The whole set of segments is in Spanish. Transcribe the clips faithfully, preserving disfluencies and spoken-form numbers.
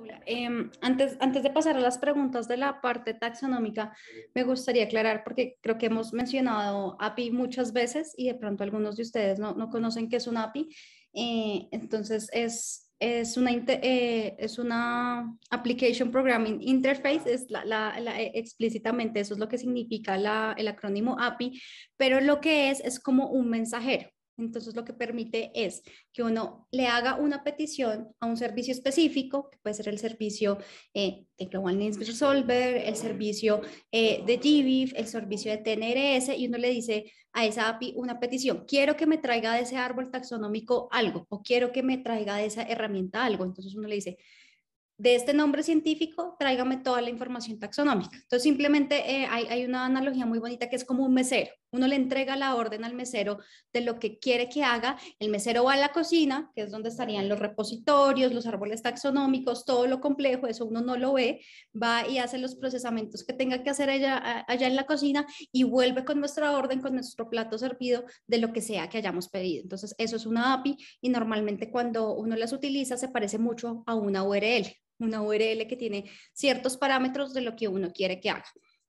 Paula. Eh, antes, antes de pasar a las preguntas de la parte taxonómica, me gustaría aclarar, porque creo que hemos mencionado A P I muchas veces y de pronto algunos de ustedes no, no conocen qué es una A P I. Eh, entonces, es, es, una, eh, es una Application Programming Interface, es la, la, la, explícitamente eso es lo que significa la, el acrónimo A P I, pero lo que es es como un mensajero. Entonces, lo que permite es que uno le haga una petición a un servicio específico, que puede ser el servicio eh, de Global Needs Resolver, el servicio eh, de G B I F, el servicio de T N R S, y uno le dice a esa A P I una petición, quiero que me traiga de ese árbol taxonómico algo, o quiero que me traiga de esa herramienta algo. Entonces uno le dice, de este nombre científico, tráigame toda la información taxonómica. Entonces, simplemente eh, hay, hay una analogía muy bonita que es como un mesero. Uno le entrega la orden al mesero de lo que quiere que haga. El mesero va a la cocina, que es donde estarían los repositorios, los árboles taxonómicos, todo lo complejo, eso uno no lo ve, va y hace los procesamientos que tenga que hacer allá, allá en la cocina y vuelve con nuestra orden, con nuestro plato servido de lo que sea que hayamos pedido. Entonces, eso es una A P I y normalmente cuando uno las utiliza se parece mucho a una U R L. Una U R L que tiene ciertos parámetros de lo que uno quiere que haga.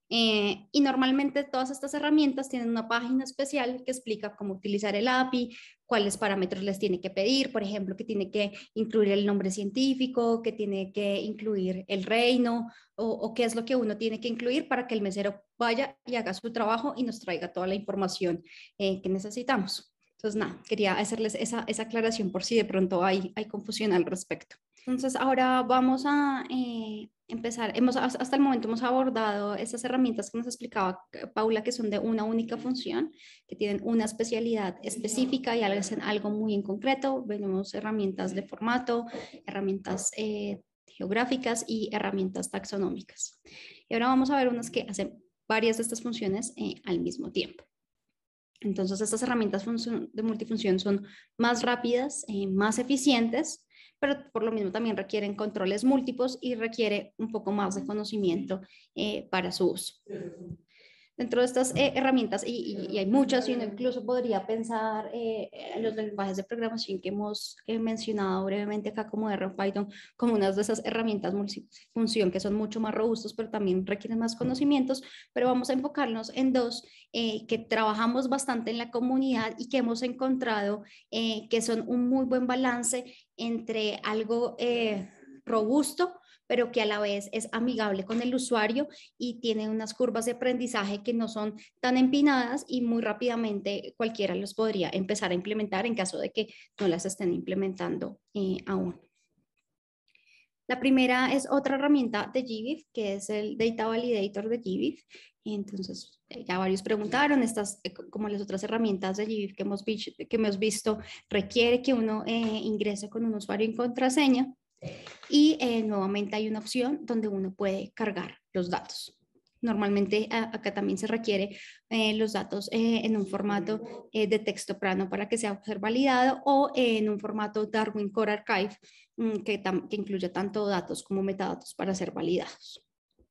Eh, y normalmente todas estas herramientas tienen una página especial que explica cómo utilizar el A P I, cuáles parámetros les tiene que pedir, por ejemplo, que tiene que incluir el nombre científico, que tiene que incluir el reino o, o qué es lo que uno tiene que incluir para que el mesero vaya y haga su trabajo y nos traiga toda la información eh, que necesitamos. Entonces, nada, quería hacerles esa, esa aclaración por si de pronto hay, hay confusión al respecto. Entonces, ahora vamos a eh, empezar. Hemos, hasta el momento hemos abordado esas herramientas que nos explicaba Paula, que son de una única función, que tienen una especialidad específica y hacen algo muy en concreto. Venimos herramientas de formato, herramientas eh, geográficas y herramientas taxonómicas. Y ahora vamos a ver unas que hacen varias de estas funciones eh, al mismo tiempo. Entonces, estas herramientas de multifunción son más rápidas, eh, más eficientes, pero por lo mismo también requieren controles múltiples y requiere un poco más de conocimiento eh, para su uso. Dentro de estas eh, herramientas, y, y, y, hay muchas, y uno incluso podría pensar eh, en los lenguajes de programación que hemos eh, mencionado brevemente acá, como R o Python, como unas de esas herramientas multifunción que son mucho más robustos, pero también requieren más conocimientos, pero vamos a enfocarnos en dos eh, que trabajamos bastante en la comunidad y que hemos encontrado eh, que son un muy buen balance entre algo eh, robusto, pero que a la vez es amigable con el usuario y tiene unas curvas de aprendizaje que no son tan empinadas y muy rápidamente cualquiera los podría empezar a implementar en caso de que no las estén implementando eh, aún. La primera es otra herramienta de G B I F, que es el Data Validator de G B I F. Entonces, ya varios preguntaron, estas, como las otras herramientas de G B I F que hemos, que hemos visto, requiere que uno eh, ingrese con un usuario y contraseña. Y eh, nuevamente hay una opción donde uno puede cargar los datos. Normalmente a, acá también se requiere eh, los datos eh, en un formato eh, de texto plano para que sea ser validado o eh, en un formato Darwin Core Archive mm, que, tam, que incluya tanto datos como metadatos para ser validados.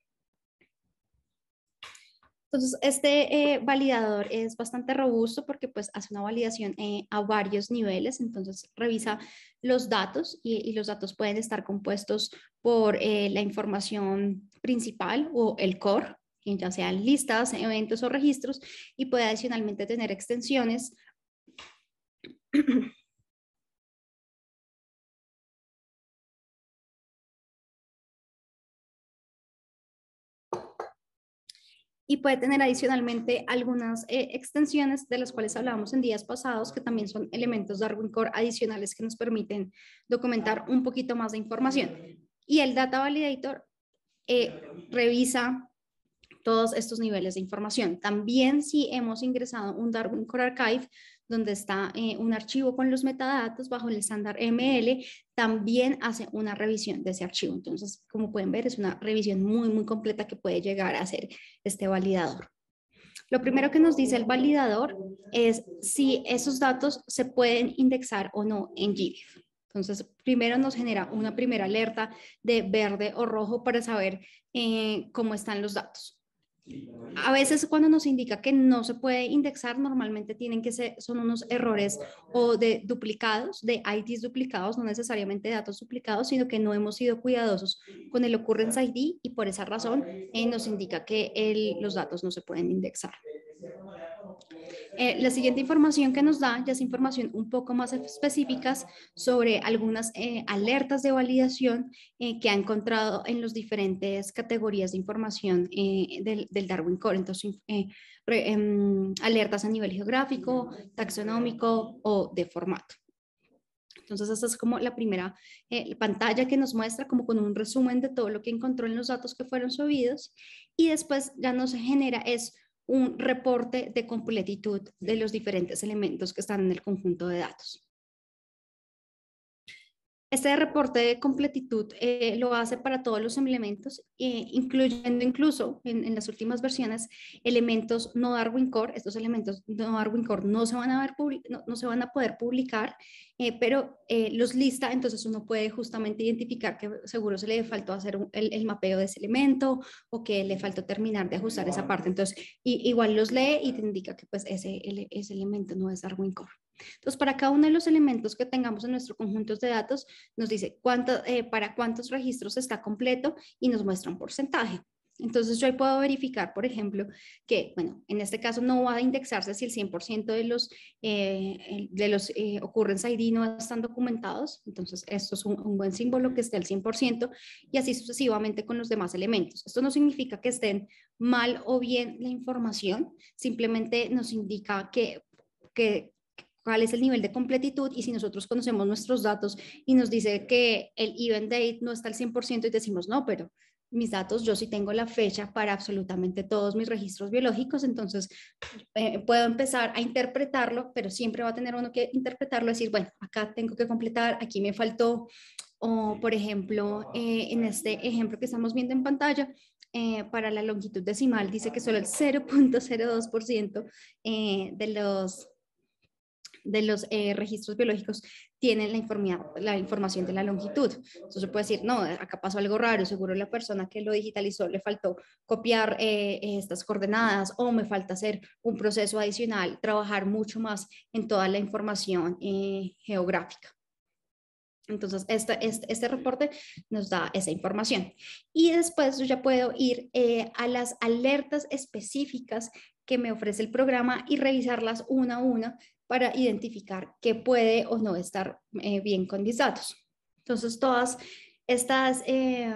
Entonces, este eh, validador es bastante robusto porque pues hace una validación eh, a varios niveles, entonces revisa los datos y, y los datos pueden estar compuestos por eh, la información principal o el core, ya sean listas, eventos o registros, y puede adicionalmente tener extensiones y puede tener adicionalmente algunas eh, extensiones de las cuales hablábamos en días pasados, que también son elementos de Darwin Core adicionales que nos permiten documentar un poquito más de información. Y el Data Validator eh, revisa todos estos niveles de información. También si hemos ingresado un Darwin Core Archive, donde está eh, un archivo con los metadatos bajo el estándar M L, también hace una revisión de ese archivo. Entonces, como pueden ver, es una revisión muy, muy completa que puede llegar a hacer este validador. Lo primero que nos dice el validador es si esos datos se pueden indexar o no en G B I F. Entonces, primero nos genera una primera alerta de verde o rojo para saber eh, cómo están los datos. A veces cuando nos indica que no se puede indexar, normalmente tienen que ser, son unos errores o de duplicados, de I Ds duplicados, no necesariamente datos duplicados, sino que no hemos sido cuidadosos con el occurrence I D y por esa razón eh, nos indica que el, los datos no se pueden indexar. Eh, la siguiente información que nos da ya es información un poco más específica sobre algunas eh, alertas de validación eh, que ha encontrado en las diferentes categorías de información eh, del, del Darwin Core. Entonces, eh, re, eh, alertas a nivel geográfico, taxonómico o de formato. Entonces, esta es como la primera eh, pantalla que nos muestra como con un resumen de todo lo que encontró en los datos que fueron subidos y después ya nos genera es un reporte de completitud de los diferentes elementos que están en el conjunto de datos. Este reporte de completitud eh, lo hace para todos los elementos, eh, incluyendo incluso en, en las últimas versiones elementos no Darwin Core. Estos elementos no Darwin Core no se van a, ver no, no se van a poder publicar, eh, pero eh, los lista, entonces uno puede justamente identificar que seguro se le faltó hacer un, el, el mapeo de ese elemento o que le faltó terminar de ajustar esa parte. Entonces, y, igual los lee y te indica que pues ese, el, ese elemento no es Darwin Core. Entonces, para cada uno de los elementos que tengamos en nuestro conjunto de datos, nos dice cuánto, eh, para cuántos registros está completo y nos muestra un porcentaje. Entonces, yo ahí puedo verificar, por ejemplo, que, bueno, en este caso no va a indexarse si el cien por ciento de los, eh, de los eh, occurrence I D no están documentados. Entonces, esto es un, un buen símbolo que esté al cien por ciento y así sucesivamente con los demás elementos. Esto no significa que estén mal o bien la información, simplemente nos indica que, que cuál es el nivel de completitud y si nosotros conocemos nuestros datos y nos dice que el event date no está al cien por ciento y decimos no, pero mis datos yo sí tengo la fecha para absolutamente todos mis registros biológicos, entonces eh, puedo empezar a interpretarlo, pero siempre va a tener uno que interpretarlo, decir, bueno, acá tengo que completar, aquí me faltó, o por ejemplo, eh, en este ejemplo que estamos viendo en pantalla, eh, para la longitud decimal dice que solo el cero punto cero dos por ciento eh, de los de los eh, registros biológicos tienen la, informa la información de la longitud. Entonces se puede decir, no, acá pasó algo raro, seguro la persona que lo digitalizó le faltó copiar eh, estas coordenadas o me falta hacer un proceso adicional, trabajar mucho más en toda la información eh, geográfica. Entonces, este, este, este reporte nos da esa información. Y después yo ya puedo ir eh, a las alertas específicas que me ofrece el programa y revisarlas una a una para identificar qué puede o no estar eh, bien con mis datos. Entonces, todas estas eh,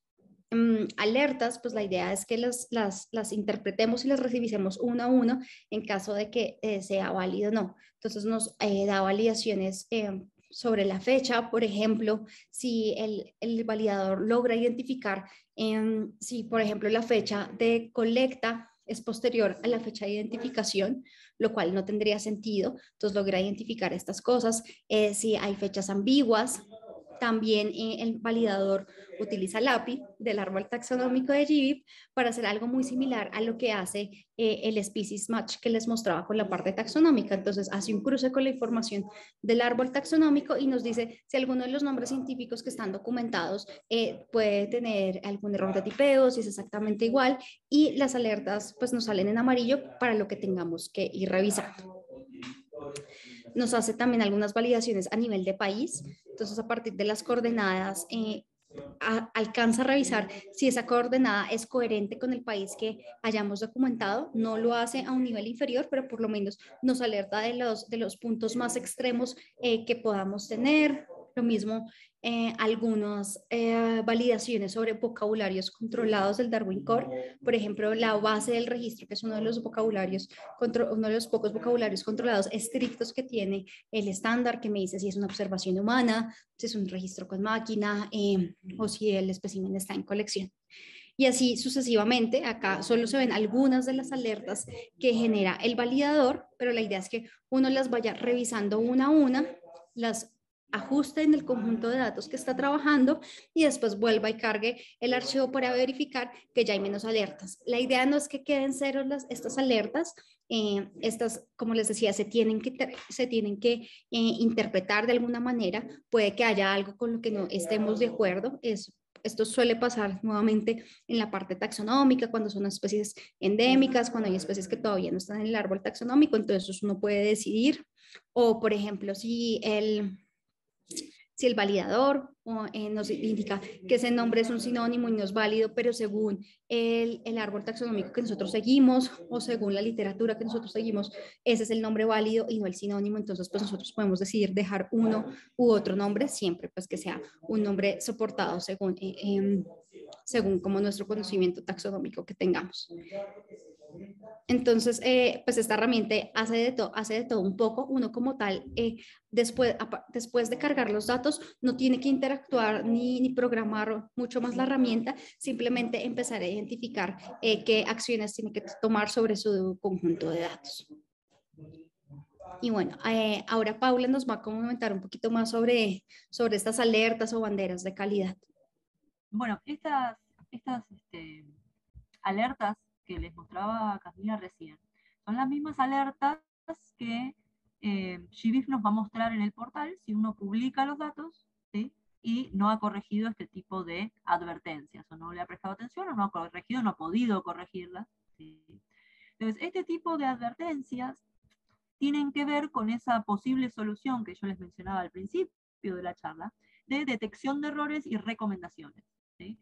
um, alertas, pues la idea es que las, las, las interpretemos y las revisemos una a una en caso de que eh, sea válido o no. Entonces, nos eh, da validaciones eh, sobre la fecha, por ejemplo, si el, el validador logra identificar eh, si, por ejemplo, la fecha de colecta es posterior a la fecha de identificación, lo cual no tendría sentido, entonces logra identificar estas cosas, eh, si hay fechas ambiguas. También eh, el validador utiliza el A P I del árbol taxonómico de G B I P para hacer algo muy similar a lo que hace eh, el Species Match que les mostraba con la parte taxonómica. Entonces hace un cruce con la información del árbol taxonómico y nos dice si alguno de los nombres científicos que están documentados eh, puede tener algún error de tipeo, si es exactamente igual, y las alertas pues nos salen en amarillo para lo que tengamos que ir revisando. Nos hace también algunas validaciones a nivel de país, entonces a partir de las coordenadas eh, a, alcanza a revisar si esa coordenada es coherente con el país que hayamos documentado. No lo hace a un nivel inferior, pero por lo menos nos alerta de los, de los puntos más extremos eh, que podamos tener. Lo mismo, eh, algunas eh, validaciones sobre vocabularios controlados del Darwin Core, por ejemplo, la base del registro, que es uno de los vocabularios, uno de los pocos vocabularios controlados estrictos que tiene el estándar, que me dice si es una observación humana, si es un registro con máquina eh, o si el espécimen está en colección. Y así sucesivamente, acá solo se ven algunas de las alertas que genera el validador, pero la idea es que uno las vaya revisando una a una, las ajuste en el conjunto de datos que está trabajando y después vuelva y cargue el archivo para verificar que ya hay menos alertas. La idea no es que queden cero las, estas alertas, eh, estas, como les decía, se tienen que, se tienen que eh, interpretar de alguna manera, puede que haya algo con lo que no estemos de acuerdo, es esto suele pasar nuevamente en la parte taxonómica, cuando son especies endémicas, cuando hay especies que todavía no están en el árbol taxonómico, entonces uno puede decidir, o por ejemplo, si el, si el validador o, eh, nos indica que ese nombre es un sinónimo y no es válido, pero según el, el árbol taxonómico que nosotros seguimos o según la literatura que nosotros seguimos, ese es el nombre válido y no el sinónimo, entonces pues nosotros podemos decidir dejar uno u otro nombre, siempre pues que sea un nombre soportado según, eh, eh, según como nuestro conocimiento taxonómico que tengamos. Entonces, eh, pues esta herramienta hace de, to hace de todo un poco. Uno como tal, eh, después, después de cargar los datos, no tiene que interactuar ni, ni programar mucho más la herramienta, simplemente empezar a identificar eh, qué acciones tiene que tomar sobre su conjunto de datos. Y bueno, eh, ahora Paula nos va a comentar un poquito más sobre, sobre estas alertas o banderas de calidad. Bueno, estas, estas este, alertas que les mostraba Camila recién, son las mismas alertas que eh, G B I F nos va a mostrar en el portal si uno publica los datos, ¿sí? Y no ha corregido este tipo de advertencias, o no le ha prestado atención, o no ha corregido, no ha podido corregirlas, ¿sí? Entonces, este tipo de advertencias tienen que ver con esa posible solución que yo les mencionaba al principio de la charla, de detección de errores y recomendaciones, ¿sí?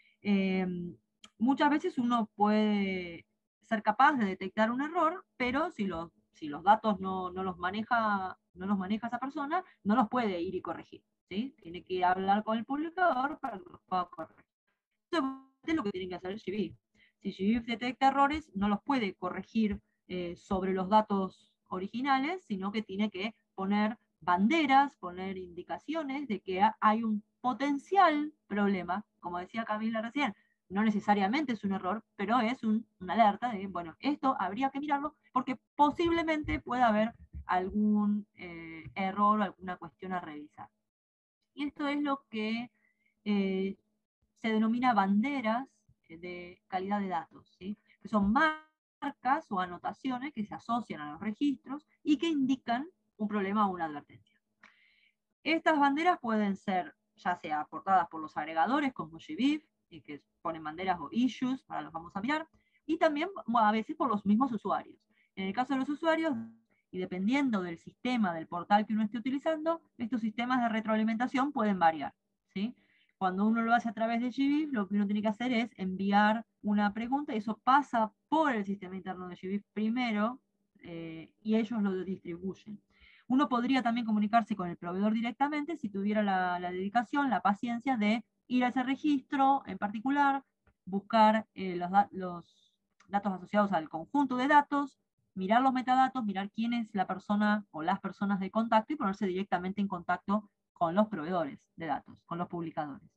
Eh, muchas veces uno puede ser capaz de detectar un error, pero si los, si los datos no, no, los maneja, no los maneja esa persona, no los puede ir y corregir, ¿sí? Tiene que ir a hablar con el publicador para que los pueda corregir. Eso es lo que tiene que hacer el G B I F. Si G B I F detecta errores, no los puede corregir eh, sobre los datos originales, sino que tiene que poner banderas, poner indicaciones de que hay un potencial problema, como decía Camila recién, no necesariamente es un error, pero es un, una alerta de, bueno, esto habría que mirarlo porque posiblemente pueda haber algún eh, error o alguna cuestión a revisar. Y esto es lo que eh, se denomina banderas de calidad de datos, ¿sí? Que son marcas o anotaciones que se asocian a los registros y que indican un problema o una advertencia. Estas banderas pueden ser ya sea aportadas por los agregadores como G B I F, y que ponen banderas o issues, ahora los vamos a mirar, y también bueno, a veces por los mismos usuarios. En el caso de los usuarios, y dependiendo del sistema, del portal que uno esté utilizando, estos sistemas de retroalimentación pueden variar, ¿sí? Cuando uno lo hace a través de G B I F, lo que uno tiene que hacer es enviar una pregunta, y eso pasa por el sistema interno de G B I F primero, eh, y ellos lo distribuyen. Uno podría también comunicarse con el proveedor directamente si tuviera la, la dedicación, la paciencia de ir a ese registro en particular, buscar eh, los, los datos asociados al conjunto de datos, mirar los metadatos, mirar quién es la persona o las personas de contacto y ponerse directamente en contacto con los proveedores de datos, con los publicadores.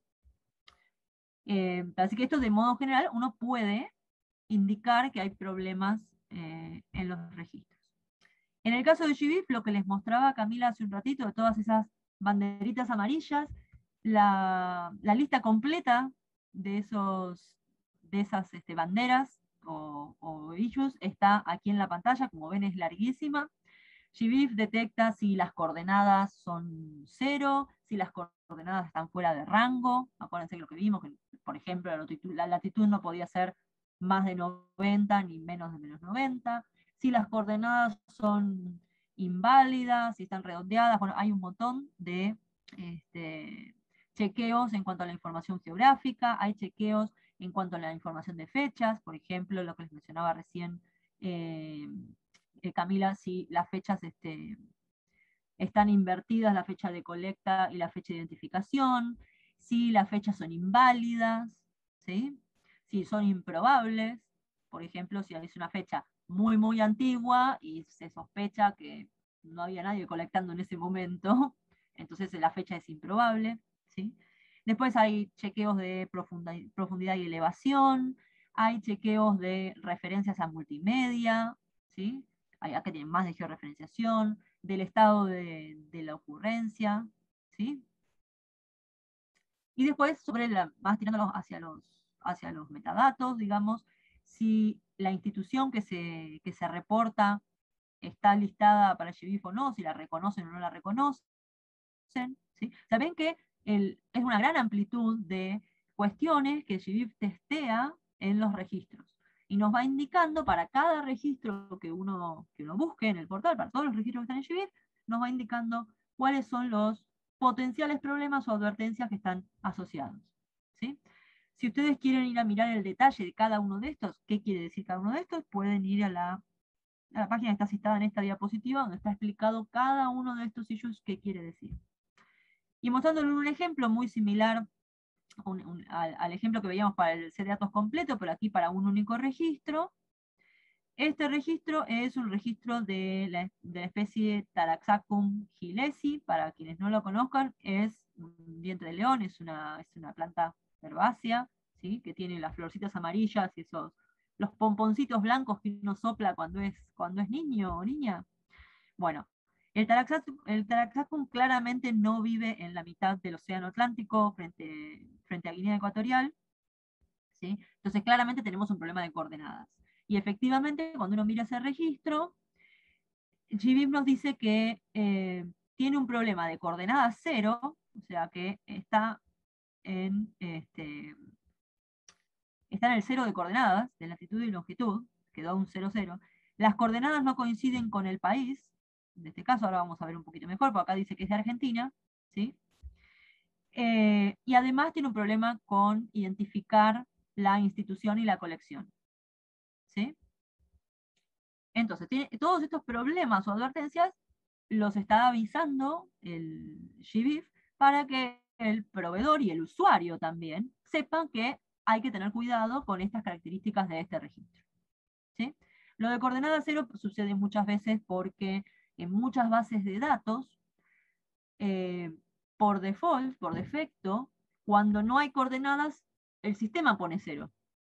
Eh, así que esto de modo general uno puede indicar que hay problemas eh, en los registros. En el caso de G B I F, lo que les mostraba Camila hace un ratito, de todas esas banderitas amarillas, la, la lista completa de, esos, de esas este, banderas o, o issues está aquí en la pantalla, como ven es larguísima. G B I F detecta si las coordenadas son cero, si las coordenadas están fuera de rango. Acuérdense que lo que vimos, que por ejemplo la latitud, la latitud no podía ser más de noventa ni menos de menos noventa. Si las coordenadas son inválidas, si están redondeadas, bueno, hay un montón de este, chequeos en cuanto a la información geográfica, hay chequeos en cuanto a la información de fechas, por ejemplo, lo que les mencionaba recién eh, eh, Camila, si las fechas este, están invertidas, la fecha de colecta y la fecha de identificación, si las fechas son inválidas, ¿sí? Si son improbables, por ejemplo, si es una fecha muy, muy antigua y se sospecha que no había nadie colectando en ese momento, entonces la fecha es improbable, ¿sí? Después hay chequeos de profundidad y elevación, hay chequeos de referencias a multimedia, ¿sí? Hay acá tienen más de georreferenciación, del estado de, de la ocurrencia, ¿sí? Y después, sobre la, más tirándolos hacia los, hacia los metadatos, digamos, si la institución que se, que se reporta está listada para G B I F o no, si la reconocen o no la reconocen, ¿sí? Saben que el, es una gran amplitud de cuestiones que GBIF testea en los registros. Y nos va indicando para cada registro que uno, que uno busque en el portal, para todos los registros que están en GBIF, nos va indicando cuáles son los potenciales problemas o advertencias que están asociados, ¿sí? Si ustedes quieren ir a mirar el detalle de cada uno de estos, qué quiere decir cada uno de estos, pueden ir a la, a la página que está citada en esta diapositiva, donde está explicado cada uno de estos issues qué quiere decir. Y mostrándole un ejemplo muy similar un, un, al, al ejemplo que veíamos para el set de datos completo, pero aquí para un único registro. Este registro es un registro de la, de la especie Taraxacum gillesi. Para quienes no lo conozcan, es un diente de león, es una, es una planta herbácea, ¿sí? Que tiene las florcitas amarillas y esos, los pomponcitos blancos que uno sopla cuando es, cuando es niño o niña. Bueno, el Taraxacum, el Taraxacum claramente no vive en la mitad del océano Atlántico frente, frente a Guinea Ecuatorial, ¿sí? Entonces claramente tenemos un problema de coordenadas. Y efectivamente, cuando uno mira ese registro, GBIF nos dice que eh, tiene un problema de coordenadas cero, o sea que está en, este, está en el cero de coordenadas, de latitud y longitud, quedó un cero, cero. Las coordenadas no coinciden con el país, en este caso ahora vamos a ver un poquito mejor, porque acá dice que es de Argentina, ¿sí? Eh, y además tiene un problema con identificar la institución y la colección, ¿sí? Entonces, tiene, todos estos problemas o advertencias los está avisando el GBIF para que el proveedor y el usuario también sepan que hay que tener cuidado con estas características de este registro, ¿sí? Lo de coordenada cero sucede muchas veces porque en muchas bases de datos, eh, por default, por defecto, cuando no hay coordenadas, el sistema pone cero.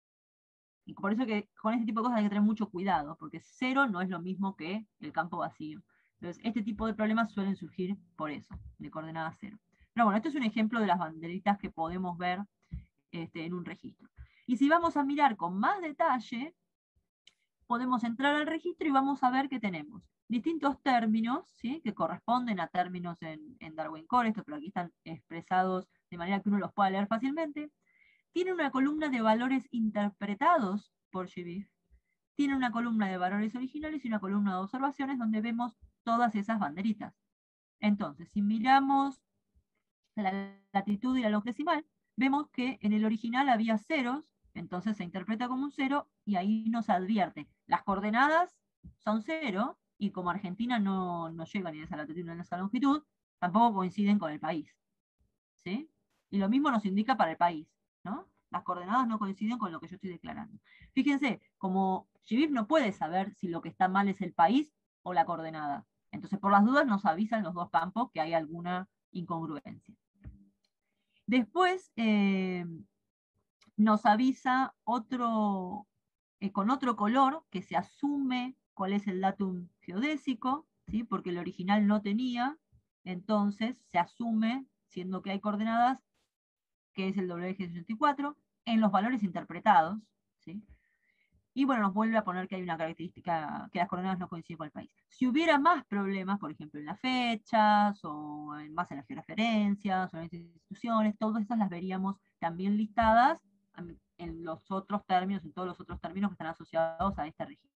Y por eso que con este tipo de cosas hay que tener mucho cuidado, porque cero no es lo mismo que el campo vacío. Entonces, este tipo de problemas suelen surgir por eso, de coordenada cero. Pero bueno, este es un ejemplo de las banderitas que podemos ver este, en un registro. Y si vamos a mirar con más detalle, podemos entrar al registro y vamos a ver que tenemos distintos términos, ¿sí? Que corresponden a términos en, en Darwin Core, estos, pero aquí están expresados de manera que uno los pueda leer fácilmente. Tiene una columna de valores interpretados por GBIF. Tiene una columna de valores originales y una columna de observaciones donde vemos todas esas banderitas. Entonces, si miramos la latitud y la longitudinal, vemos que en el original había ceros, entonces se interpreta como un cero, y ahí nos advierte. Las coordenadas son cero, y como Argentina no, no llega ni a esa latitud ni a esa longitud, tampoco coinciden con el país, ¿sí? Y lo mismo nos indica para el país, ¿no? Las coordenadas no coinciden con lo que yo estoy declarando. Fíjense, como GBIF no puede saber si lo que está mal es el país o la coordenada. Entonces, por las dudas, nos avisan los dos campos que hay alguna incongruencia. Después, eh, nos avisa otro, eh, con otro color, que se asume cuál es el datum geodésico, ¿sí? Porque el original no tenía, entonces se asume, siendo que hay coordenadas, que es el W G sesenta y cuatro, en los valores interpretados, ¿sí? Y bueno, nos vuelve a poner que hay una característica, que las coordenadas no coinciden con el país. Si hubiera más problemas, por ejemplo, en las fechas, o en, más en las georreferencias, o en las instituciones, todas estas las veríamos también listadas en los otros términos, en todos los otros términos que están asociados a este registro.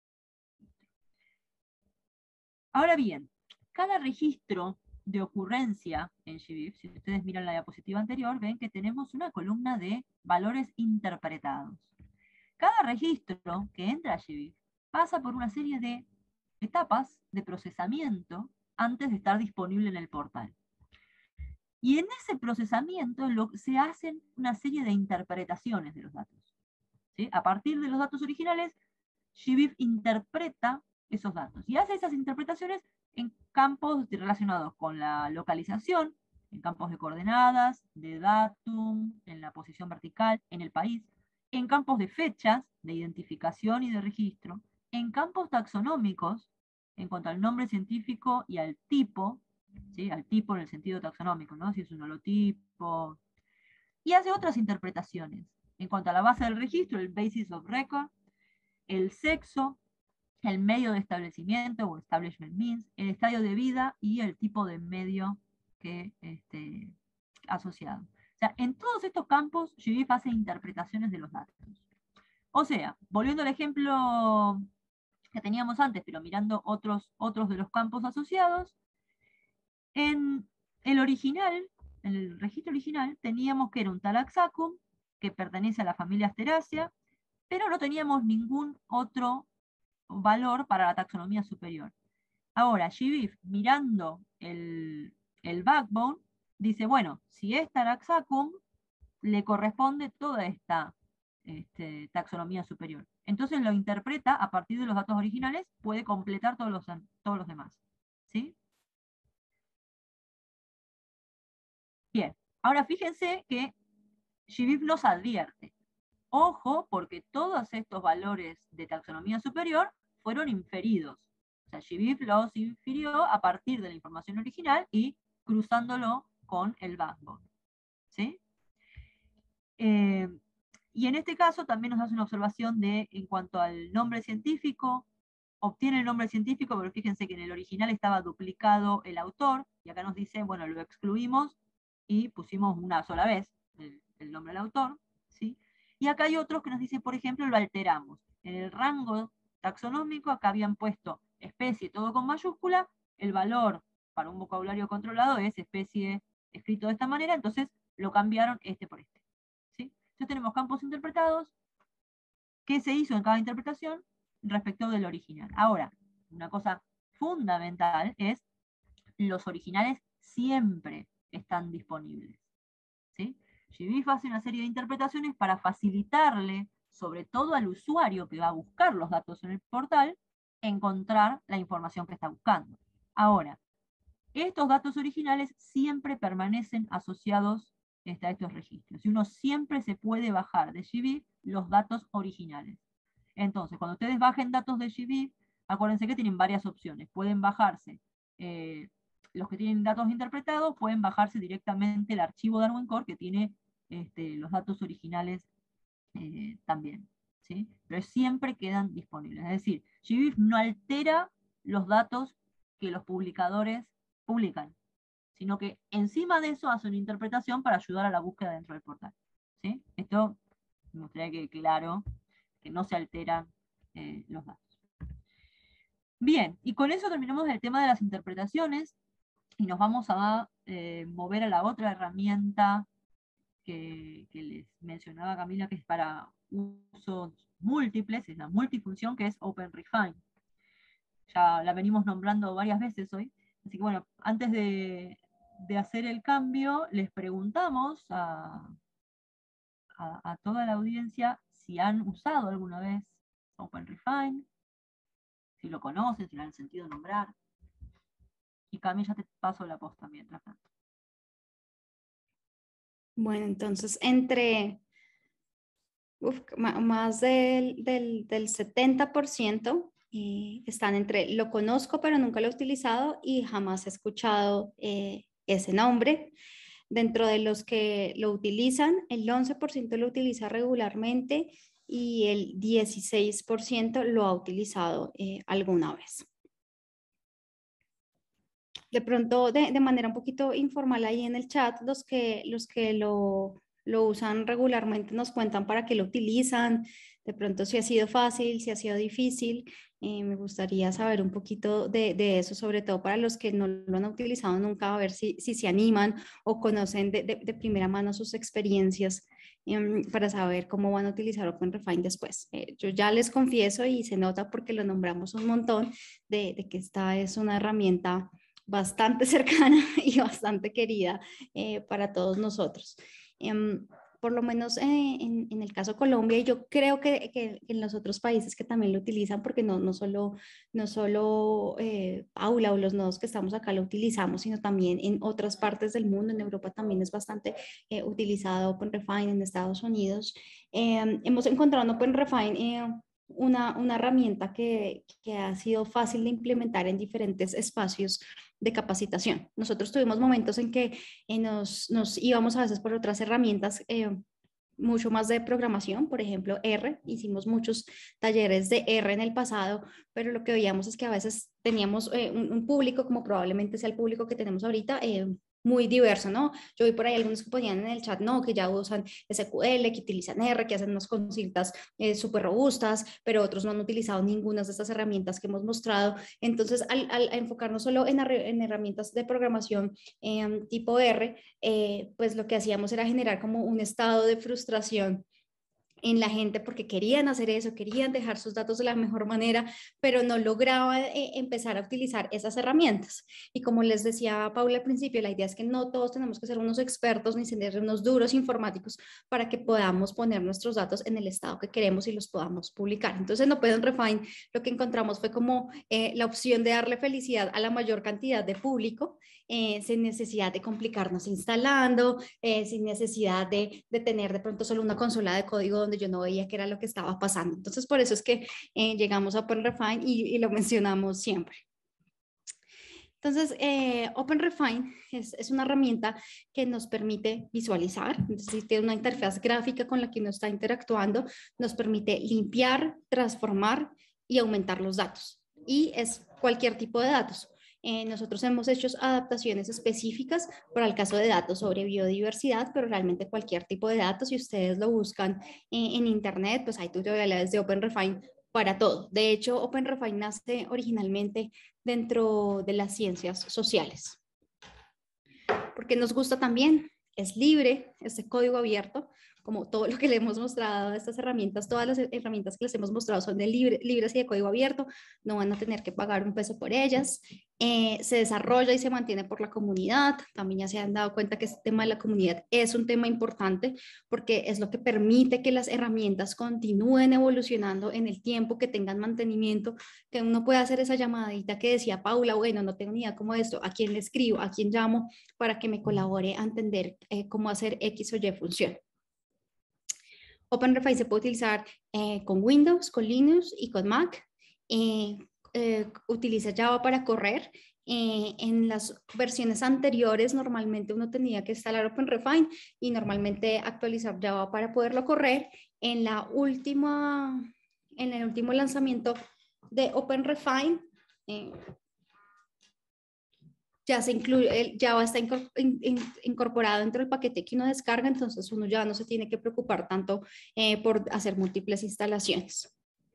Ahora bien, cada registro de ocurrencia en GBIF, si ustedes miran la diapositiva anterior, ven que tenemos una columna de valores interpretados. Cada registro que entra a GBIF pasa por una serie de etapas de procesamiento antes de estar disponible en el portal. Y en ese procesamiento lo, se hacen una serie de interpretaciones de los datos, ¿sí? A partir de los datos originales, GBIF interpreta esos datos y hace esas interpretaciones en campos relacionados con la localización, en campos de coordenadas, de datum, en la posición vertical, en el país, en campos de fechas, de identificación y de registro, en campos taxonómicos, en cuanto al nombre científico y al tipo, ¿sí? Al tipo en el sentido taxonómico, ¿no? Si es un holotipo, y hace otras interpretaciones. En cuanto a la base del registro, el basis of record, el sexo, el medio de establecimiento o establishment means, el estadio de vida y el tipo de medio que este, asociado. O sea, en todos estos campos, G B I F hace interpretaciones de los datos. O sea, volviendo al ejemplo que teníamos antes, pero mirando otros, otros de los campos asociados, en el original, en el registro original, teníamos que era un Taraxacum, que pertenece a la familia Asteraceae, pero no teníamos ningún otro valor para la taxonomía superior. Ahora, G B I F, mirando el, el backbone, dice, bueno, si es Taraxacum, le corresponde toda esta este, taxonomía superior. Entonces lo interpreta a partir de los datos originales, puede completar todos los, todos los demás. ¿Sí? Bien, ahora fíjense que G B I F nos advierte. Ojo, porque todos estos valores de taxonomía superior fueron inferidos. O sea, G B I F los infirió a partir de la información original y cruzándolo con el backbone. ¿Sí? Eh, y en este caso también nos hace una observación de, en cuanto al nombre científico, obtiene el nombre científico, pero fíjense que en el original estaba duplicado el autor, y acá nos dice, bueno, lo excluimos y pusimos una sola vez el, el nombre del autor, ¿sí? Y acá hay otros que nos dicen, por ejemplo, lo alteramos. En el rango taxonómico, acá habían puesto especie, todo con mayúscula, el valor para un vocabulario controlado es especie escrito de esta manera, entonces lo cambiaron este por este. ¿Sí? Entonces tenemos campos interpretados, qué se hizo en cada interpretación respecto del original. Ahora, una cosa fundamental es, los originales siempre están disponibles. ¿Sí? G B I F hace una serie de interpretaciones para facilitarle, sobre todo al usuario que va a buscar los datos en el portal, encontrar la información que está buscando. Ahora, estos datos originales siempre permanecen asociados a estos registros. Y uno siempre se puede bajar de G B I F los datos originales. Entonces, cuando ustedes bajen datos de G B I F, acuérdense que tienen varias opciones. Pueden bajarse, eh, los que tienen datos interpretados, pueden bajarse directamente el archivo Darwin Core que tiene este, los datos originales eh, también. ¿Sí? Pero siempre quedan disponibles. Es decir, G B I F no altera los datos que los publicadores publican, sino que encima de eso hace una interpretación para ayudar a la búsqueda dentro del portal. ¿Sí? Esto me gustaría que quede claro, que no se alteran eh, los datos. Bien, y con eso terminamos el tema de las interpretaciones y nos vamos a eh, mover a la otra herramienta que, que les mencionaba Camila, que es para usos múltiples, es la multifunción, que es OpenRefine. Ya la venimos nombrando varias veces hoy. Así que bueno, antes de, de hacer el cambio, les preguntamos a, a, a toda la audiencia si han usado alguna vez OpenRefine, si lo conocen, si lo han sentido nombrar. Y Camila, ya te paso la posta mientras tanto. Bueno, entonces entre uf, más del, del, del setenta por ciento eh, están entre lo conozco pero nunca lo he utilizado y jamás he escuchado eh, ese nombre. Dentro de los que lo utilizan, el once por ciento lo utiliza regularmente y el dieciséis por ciento lo ha utilizado eh, alguna vez. De pronto, de, de manera un poquito informal ahí en el chat, los que, los que lo, lo usan regularmente nos cuentan para qué lo utilizan, de pronto si ha sido fácil, si ha sido difícil. Eh, me gustaría saber un poquito de, de eso, sobre todo para los que no lo han utilizado nunca, a ver si, si se animan o conocen de, de, de primera mano sus experiencias eh, para saber cómo van a utilizar OpenRefine después. Eh, yo ya les confieso y se nota porque lo nombramos un montón de, de que esta es una herramienta bastante cercana y bastante querida eh, para todos nosotros. Eh, por lo menos eh, en, en el caso de Colombia, y yo creo que, que en los otros países que también lo utilizan, porque no, no solo, no solo eh, Paula o los nodos que estamos acá lo utilizamos, sino también en otras partes del mundo, en Europa también es bastante eh, utilizado OpenRefine, en Estados Unidos. Eh, hemos encontrado en OpenRefine eh, una, una herramienta que, que ha sido fácil de implementar en diferentes espacios de capacitación. Nosotros tuvimos momentos en que eh, nos, nos íbamos a veces por otras herramientas eh, mucho más de programación, por ejemplo R, hicimos muchos talleres de R en el pasado, pero lo que veíamos es que a veces teníamos eh, un, un público, como probablemente sea el público que tenemos ahorita, eh, muy diverso, ¿no? Yo vi por ahí algunos que ponían en el chat, no, que ya usan S Q L, que utilizan R, que hacen unas consultas eh, súper robustas, pero otros no han utilizado ninguna de estas herramientas que hemos mostrado. Entonces, al, al enfocarnos solo en, en herramientas de programación eh, tipo R, eh, pues lo que hacíamos era generar como un estado de frustración en la gente porque querían hacer eso, querían dejar sus datos de la mejor manera, pero no lograban eh, empezar a utilizar esas herramientas. Y como les decía Paula al principio, la idea es que no todos tenemos que ser unos expertos ni ser unos duros informáticos para que podamos poner nuestros datos en el estado que queremos y los podamos publicar. Entonces en Open Refine lo que encontramos fue como eh, la opción de darle felicidad a la mayor cantidad de público, eh, sin necesidad de complicarnos instalando, eh, sin necesidad de, de tener de pronto solo una consola de código donde yo no veía qué era lo que estaba pasando. Entonces, por eso es que eh, llegamos a Open Refine y, y lo mencionamos siempre. Entonces, eh, Open Refine es, es una herramienta que nos permite visualizar, es decir, tiene una interfaz gráfica con la que uno está interactuando, nos permite limpiar, transformar y aumentar los datos. Y es cualquier tipo de datos. Eh, nosotros hemos hecho adaptaciones específicas para el caso de datos sobre biodiversidad, pero realmente cualquier tipo de datos, si ustedes lo buscan eh, en internet, pues hay tutoriales de Open Refine para todo. De hecho, Open Refine nace originalmente dentro de las ciencias sociales. Porque nos gusta también, es libre, es de código abierto, como todo lo que le hemos mostrado a estas herramientas, todas las herramientas que les hemos mostrado son de libre, libres y de código abierto, no van a tener que pagar un peso por ellas, eh, se desarrolla y se mantiene por la comunidad, también ya se han dado cuenta que este tema de la comunidad es un tema importante porque es lo que permite que las herramientas continúen evolucionando en el tiempo, que tengan mantenimiento, que uno pueda hacer esa llamadita que decía Paula, bueno, no tengo ni idea cómo esto, a quién le escribo, a quién llamo para que me colabore a entender eh, cómo hacer X o Y función. Open Refine se puede utilizar eh, con Windows, con Linux y con Mac. Eh, eh, utiliza Java para correr. Eh, en las versiones anteriores normalmente uno tenía que instalar Open Refine y normalmente actualizar Java para poderlo correr. En, la última, en el último lanzamiento de Open Refine, eh, ya se incluye, el Java está incorporado dentro del paquete que uno descarga, entonces uno ya no se tiene que preocupar tanto eh, por hacer múltiples instalaciones.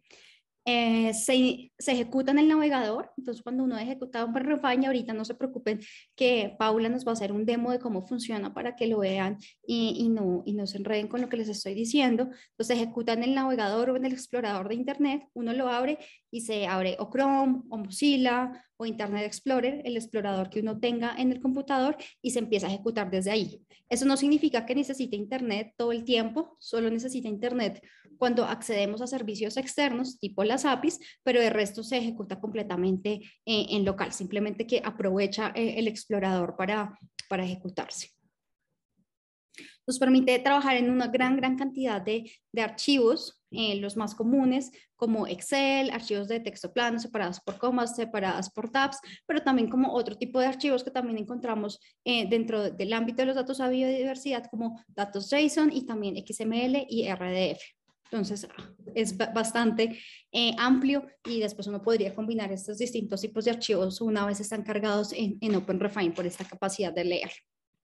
Eh, se, se ejecuta en el navegador, entonces cuando uno ejecuta Open Refine, ahorita no se preocupen que Paula nos va a hacer un demo de cómo funciona para que lo vean y, y, no, y no se enreden con lo que les estoy diciendo. Entonces se ejecuta en el navegador o en el explorador de internet, uno lo abre y se abre o Chrome o Mozilla o Internet Explorer, el explorador que uno tenga en el computador, y se empieza a ejecutar desde ahí. Eso no significa que necesite internet todo el tiempo, solo necesita internet cuando accedemos a servicios externos tipo las A P Is, pero el resto se ejecuta completamente eh, en local, simplemente que aprovecha eh, el explorador para, para ejecutarse. Nos permite trabajar en una gran, gran cantidad de, de archivos, eh, los más comunes como Excel, archivos de texto plano separados por comas, separadas por tabs, pero también como otro tipo de archivos que también encontramos eh, dentro del ámbito de los datos a biodiversidad como datos JSON y también X M L y R D F. Entonces es bastante eh, amplio y después uno podría combinar estos distintos tipos de archivos una vez están cargados en, en Open Refine por esta capacidad de leer.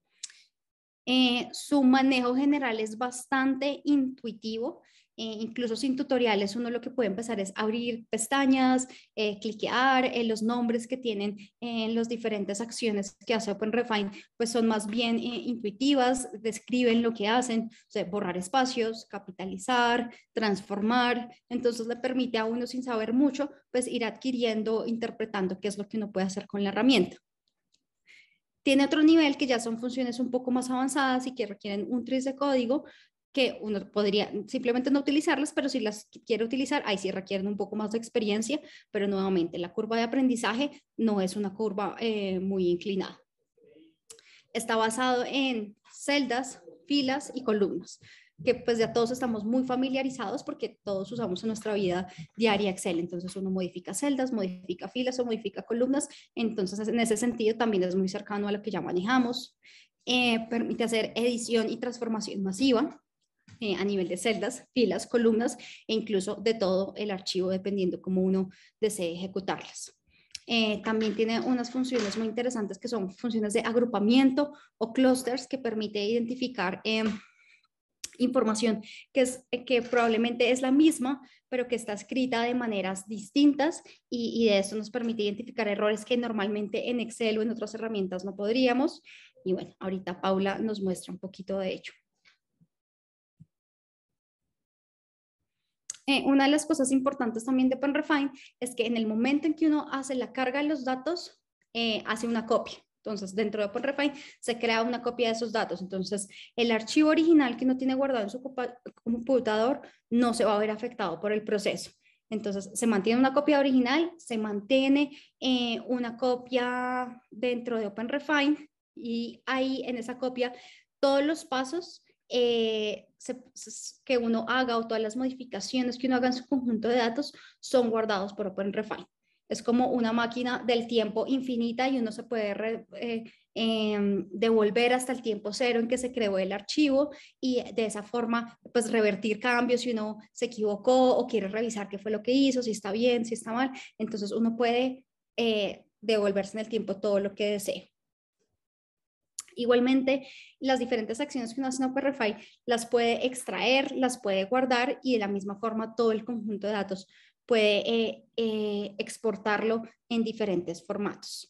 Eh, su manejo general es bastante intuitivo, eh, incluso sin tutoriales uno lo que puede empezar es abrir pestañas, eh, cliquear, eh, los nombres que tienen en eh, las diferentes acciones que hace Open Refine pues son más bien eh, intuitivas, describen lo que hacen, o sea, borrar espacios, capitalizar, transformar, entonces le permite a uno sin saber mucho pues ir adquiriendo, interpretando qué es lo que uno puede hacer con la herramienta. Tiene otro nivel que ya son funciones un poco más avanzadas y que requieren un tris de código que uno podría simplemente no utilizarlas, pero si las quiere utilizar, ahí sí requieren un poco más de experiencia, pero nuevamente la curva de aprendizaje no es una curva eh, muy inclinada. Está basado en celdas, filas y columnas, que pues ya todos estamos muy familiarizados porque todos usamos en nuestra vida diaria Excel, entonces uno modifica celdas, modifica filas o modifica columnas, entonces en ese sentido también es muy cercano a lo que ya manejamos. Eh, permite hacer edición y transformación masiva eh, a nivel de celdas, filas, columnas e incluso de todo el archivo dependiendo cómo uno desee ejecutarlas. Eh, también tiene unas funciones muy interesantes que son funciones de agrupamiento o clusters que permite identificar eh, información que, es, que probablemente es la misma, pero que está escrita de maneras distintas y, y de eso nos permite identificar errores que normalmente en Excel o en otras herramientas no podríamos. Y bueno, ahorita Paula nos muestra un poquito de ello. Eh, una de las cosas importantes también de OpenRefine es que en el momento en que uno hace la carga de los datos, eh, hace una copia. Entonces, dentro de OpenRefine se crea una copia de esos datos. Entonces, el archivo original que uno tiene guardado en su computador no se va a ver afectado por el proceso. Entonces, se mantiene una copia original, se mantiene eh, una copia dentro de OpenRefine y ahí en esa copia todos los pasos Eh, se, se, que uno haga o todas las modificaciones que uno haga en su conjunto de datos son guardados por OpenRefine. Es como una máquina del tiempo infinita y uno se puede re, eh, eh, devolver hasta el tiempo cero en que se creó el archivo y de esa forma pues revertir cambios si uno se equivocó o quiere revisar qué fue lo que hizo, si está bien, si está mal. Entonces uno puede eh, devolverse en el tiempo todo lo que desee. Igualmente, las diferentes acciones que uno hace en OpenRefine las puede extraer, las puede guardar y de la misma forma todo el conjunto de datos puede eh, eh, exportarlo en diferentes formatos.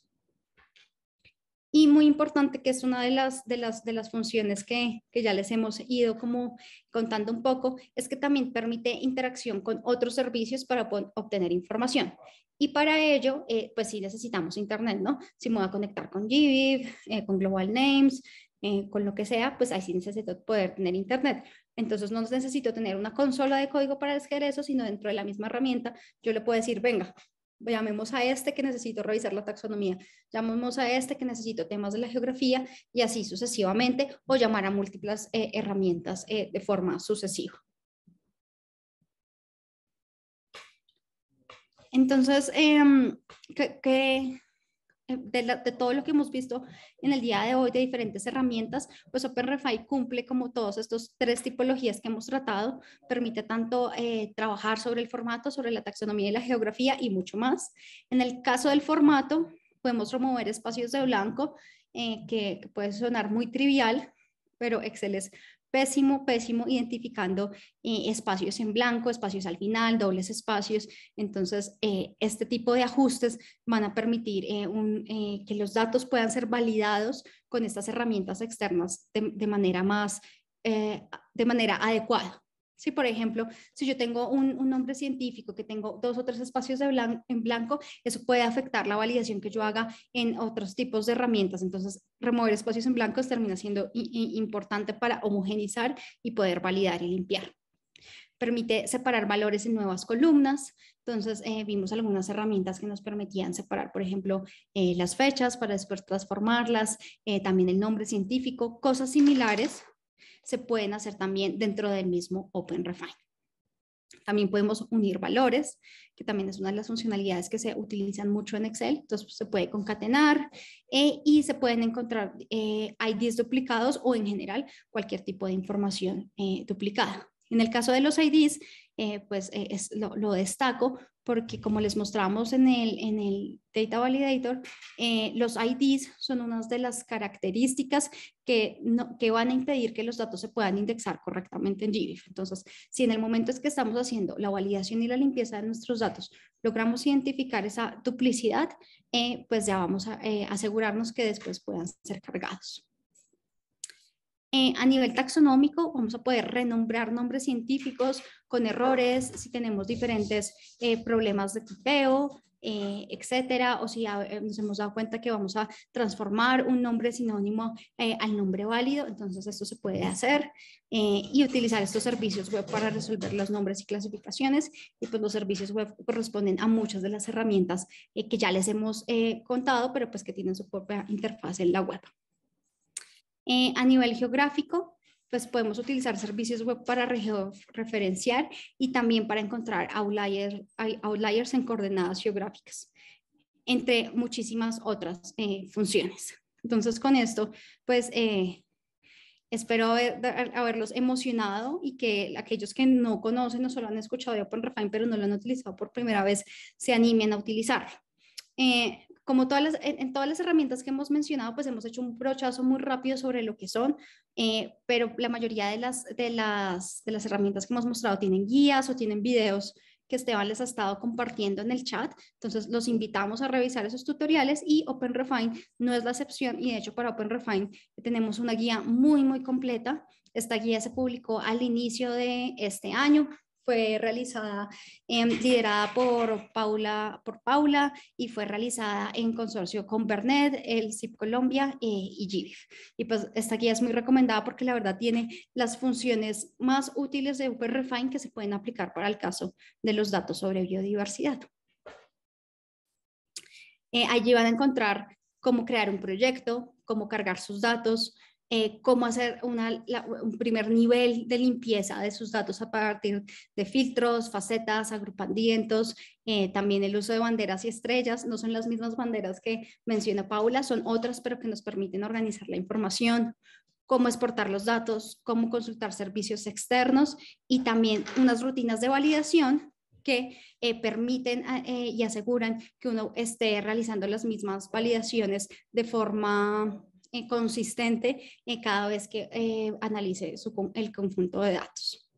Y muy importante, que es una de las, de las, de las funciones que, que ya les hemos ido como contando un poco, es que también permite interacción con otros servicios para obtener información. Y para ello, eh, pues sí necesitamos internet, ¿no? Si me voy a conectar con G B I F, eh, con Global Names, eh, con lo que sea, pues ahí sí necesito poder tener internet. Entonces no necesito tener una consola de código para hacer eso, sino dentro de la misma herramienta yo le puedo decir, venga, llamemos a este que necesito revisar la taxonomía, llamemos a este que necesito temas de la geografía y así sucesivamente, o llamar a múltiples eh, herramientas eh, de forma sucesiva. Entonces, eh, ¿qué, qué, de, la, de todo lo que hemos visto en el día de hoy de diferentes herramientas, pues OpenRefine cumple como todos estos tres tipologías que hemos tratado, permite tanto eh, trabajar sobre el formato, sobre la taxonomía y la geografía y mucho más. En el caso del formato, podemos remover espacios de blanco, eh, que, que puede sonar muy trivial, pero Excel es pésimo, pésimo identificando eh, espacios en blanco, espacios al final, dobles espacios. Entonces, eh, este tipo de ajustes van a permitir eh, un, eh, que los datos puedan ser validados con estas herramientas externas de, de manera más, eh, de manera adecuada. Si, por ejemplo, si yo tengo un, un nombre científico que tengo dos o tres espacios de blanco, en blanco, eso puede afectar la validación que yo haga en otros tipos de herramientas. Entonces, remover espacios en blanco termina siendo importante para homogenizar y poder validar y limpiar. Permite separar valores en nuevas columnas. Entonces, eh, vimos algunas herramientas que nos permitían separar, por ejemplo, eh, las fechas para después transformarlas, eh, también el nombre científico, cosas similares se pueden hacer también dentro del mismo OpenRefine. También podemos unir valores, que también es una de las funcionalidades que se utilizan mucho en Excel. Entonces se puede concatenar eh, y se pueden encontrar eh, I Ds duplicados o en general cualquier tipo de información eh, duplicada. En el caso de los I Ds, eh, pues eh, es, lo, lo destaco porque como les mostramos en el, en el Data Validator, eh, los I Ds son unas de las características que, no, que van a impedir que los datos se puedan indexar correctamente en G B I F. Entonces, si en el momento es que estamos haciendo la validación y la limpieza de nuestros datos, logramos identificar esa duplicidad, eh, pues ya vamos a eh, asegurarnos que después puedan ser cargados. Eh, a nivel taxonómico, vamos a poder renombrar nombres científicos con errores, si tenemos diferentes eh, problemas de tipeo, eh, etcétera, o si ya, eh, nos hemos dado cuenta que vamos a transformar un nombre sinónimo eh, al nombre válido, entonces esto se puede hacer eh, y utilizar estos servicios web para resolver los nombres y clasificaciones, y pues los servicios web corresponden a muchas de las herramientas eh, que ya les hemos eh, contado, pero pues que tienen su propia interfaz en la web. Eh, a nivel geográfico, pues podemos utilizar servicios web para referenciar y también para encontrar outlier, outliers en coordenadas geográficas, entre muchísimas otras eh, funciones. Entonces, con esto, pues eh, espero haber, haberlos emocionado y que aquellos que no conocen o solo han escuchado de OpenRefine, pero no lo han utilizado por primera vez, se animen a utilizarlo. Eh, como todas las, en, en, todas las herramientas que hemos mencionado, pues hemos hecho un brochazo muy rápido sobre lo que son, eh, pero la mayoría de las, de, las, de las herramientas que hemos mostrado tienen guías o tienen videos que Esteban les ha estado compartiendo en el chat. Entonces, los invitamos a revisar esos tutoriales y OpenRefine no es la excepción. Y de hecho, para OpenRefine tenemos una guía muy, muy completa. Esta guía se publicó al inicio de este año. Fue realizada, eh, liderada por Paula, por Paula y fue realizada en consorcio con Bernet, el C I P Colombia eh, y G I B I F. Y pues esta guía es muy recomendada porque la verdad tiene las funciones más útiles de OpenRefine que se pueden aplicar para el caso de los datos sobre biodiversidad. Eh, allí van a encontrar cómo crear un proyecto, cómo cargar sus datos, eh, cómo hacer una, la, un primer nivel de limpieza de sus datos a partir de filtros, facetas, agrupamientos, eh, también el uso de banderas y estrellas. No son las mismas banderas que menciona Paula, son otras, pero que nos permiten organizar la información, cómo exportar los datos, cómo consultar servicios externos y también unas rutinas de validación que eh, permiten eh, y aseguran que uno esté realizando las mismas validaciones de forma eh, consistente eh, cada vez que eh, analice su, el conjunto de datos.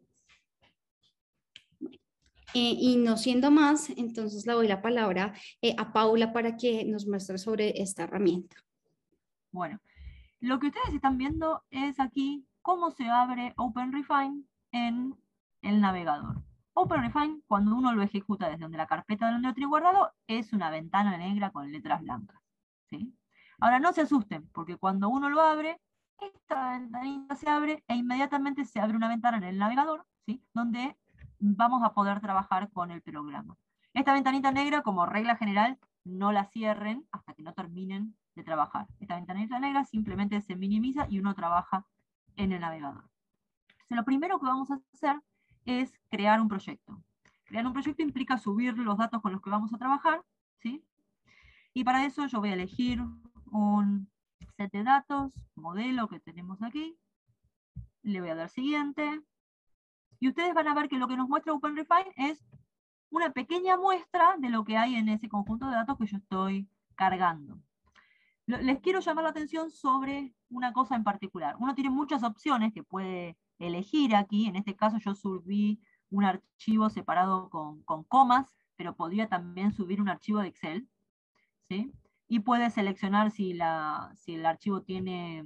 Eh, y no siendo más, entonces le doy la palabra eh, a Paula para que nos muestre sobre esta herramienta. Bueno, lo que ustedes están viendo es aquí cómo se abre OpenRefine en el navegador. OpenRefine, cuando uno lo ejecuta desde donde la carpeta donde lo tiene guardado, es una ventana negra con letras blancas, ¿sí? Ahora no se asusten, porque cuando uno lo abre, esta ventanita se abre e inmediatamente se abre una ventana en el navegador, ¿sí? Donde vamos a poder trabajar con el programa. Esta ventanita negra, como regla general, no la cierren hasta que no terminen de trabajar. Esta ventanita negra simplemente se minimiza y uno trabaja en el navegador. Entonces, lo primero que vamos a hacer es crear un proyecto. Crear un proyecto implica subir los datos con los que vamos a trabajar, ¿sí? Y para eso yo voy a elegir un set de datos, modelo que tenemos aquí, le voy a dar siguiente, y ustedes van a ver que lo que nos muestra OpenRefine es una pequeña muestra de lo que hay en ese conjunto de datos que yo estoy cargando. Les quiero llamar la atención sobre una cosa en particular. Uno tiene muchas opciones que puede elegir aquí. En este caso yo subí un archivo separado con, con comas, pero podría también subir un archivo de Excel, ¿sí? Y puede seleccionar si, la, si el archivo tiene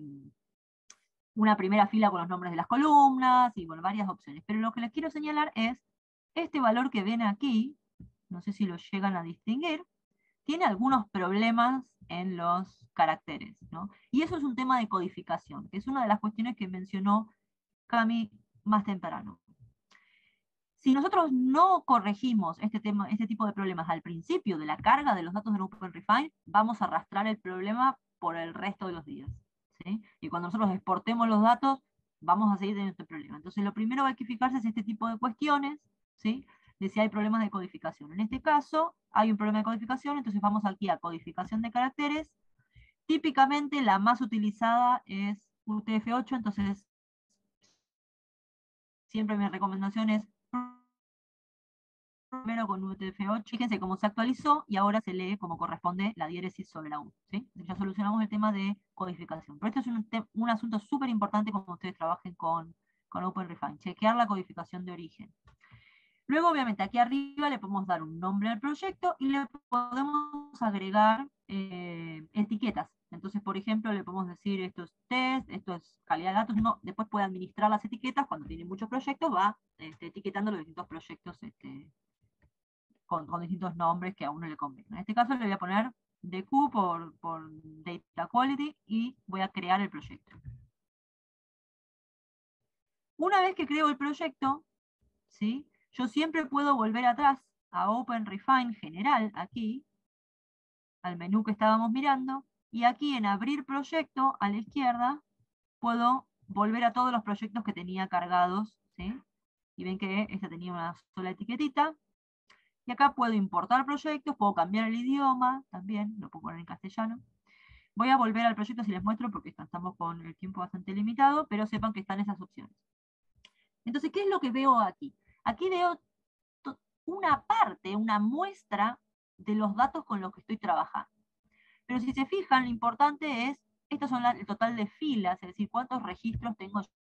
una primera fila con los nombres de las columnas, y bueno, varias opciones. Pero lo que les quiero señalar es este valor que ven aquí, no sé si lo llegan a distinguir, tiene algunos problemas en los caracteres, ¿no? Y eso es un tema de codificación, que es una de las cuestiones que mencionó Cami más temprano. Si nosotros no corregimos este, tema, este tipo de problemas al principio de la carga de los datos en OpenRefine, vamos a arrastrar el problema por el resto de los días, ¿sí? Y cuando nosotros exportemos los datos, vamos a seguir teniendo este problema. Entonces lo primero que hay que fijarse es este tipo de cuestiones, ¿sí? De si hay problemas de codificación. En este caso, hay un problema de codificación, entonces vamos aquí a codificación de caracteres. Típicamente la más utilizada es U T F ocho, entonces siempre mi recomendación es primero con U T F ocho. Fíjense cómo se actualizó y ahora se lee como corresponde la diéresis sobre la U, ¿sí? Ya solucionamos el tema de codificación. Pero esto es un, un asunto súper importante cuando ustedes trabajen con, con OpenRefine, chequear la codificación de origen. Luego, obviamente, aquí arriba le podemos dar un nombre al proyecto y le podemos agregar eh, etiquetas. Entonces, por ejemplo, le podemos decir esto es test, esto es calidad de datos. Uno después puede administrar las etiquetas. Cuando tiene muchos proyectos, va este, etiquetando los distintos proyectos este, con, con distintos nombres que a uno le conviene. En este caso le voy a poner D Q por, por Data Quality y voy a crear el proyecto. Una vez que creo el proyecto, ¿sí? Yo siempre puedo volver atrás a OpenRefine general, aquí, al menú que estábamos mirando, y aquí en abrir proyecto, a la izquierda, puedo volver a todos los proyectos que tenía cargados, ¿sí? Y ven que este tenía una sola etiquetita, y acá puedo importar proyectos, puedo cambiar el idioma, también, lo puedo poner en castellano. Voy a volver al proyecto si les muestro, porque estamos con el tiempo bastante limitado, pero sepan que están esas opciones. Entonces, ¿qué es lo que veo aquí? Aquí veo una parte, una muestra de los datos con los que estoy trabajando. Pero si se fijan, lo importante es, estos son la, el total de filas, es decir, cuántos registros tengo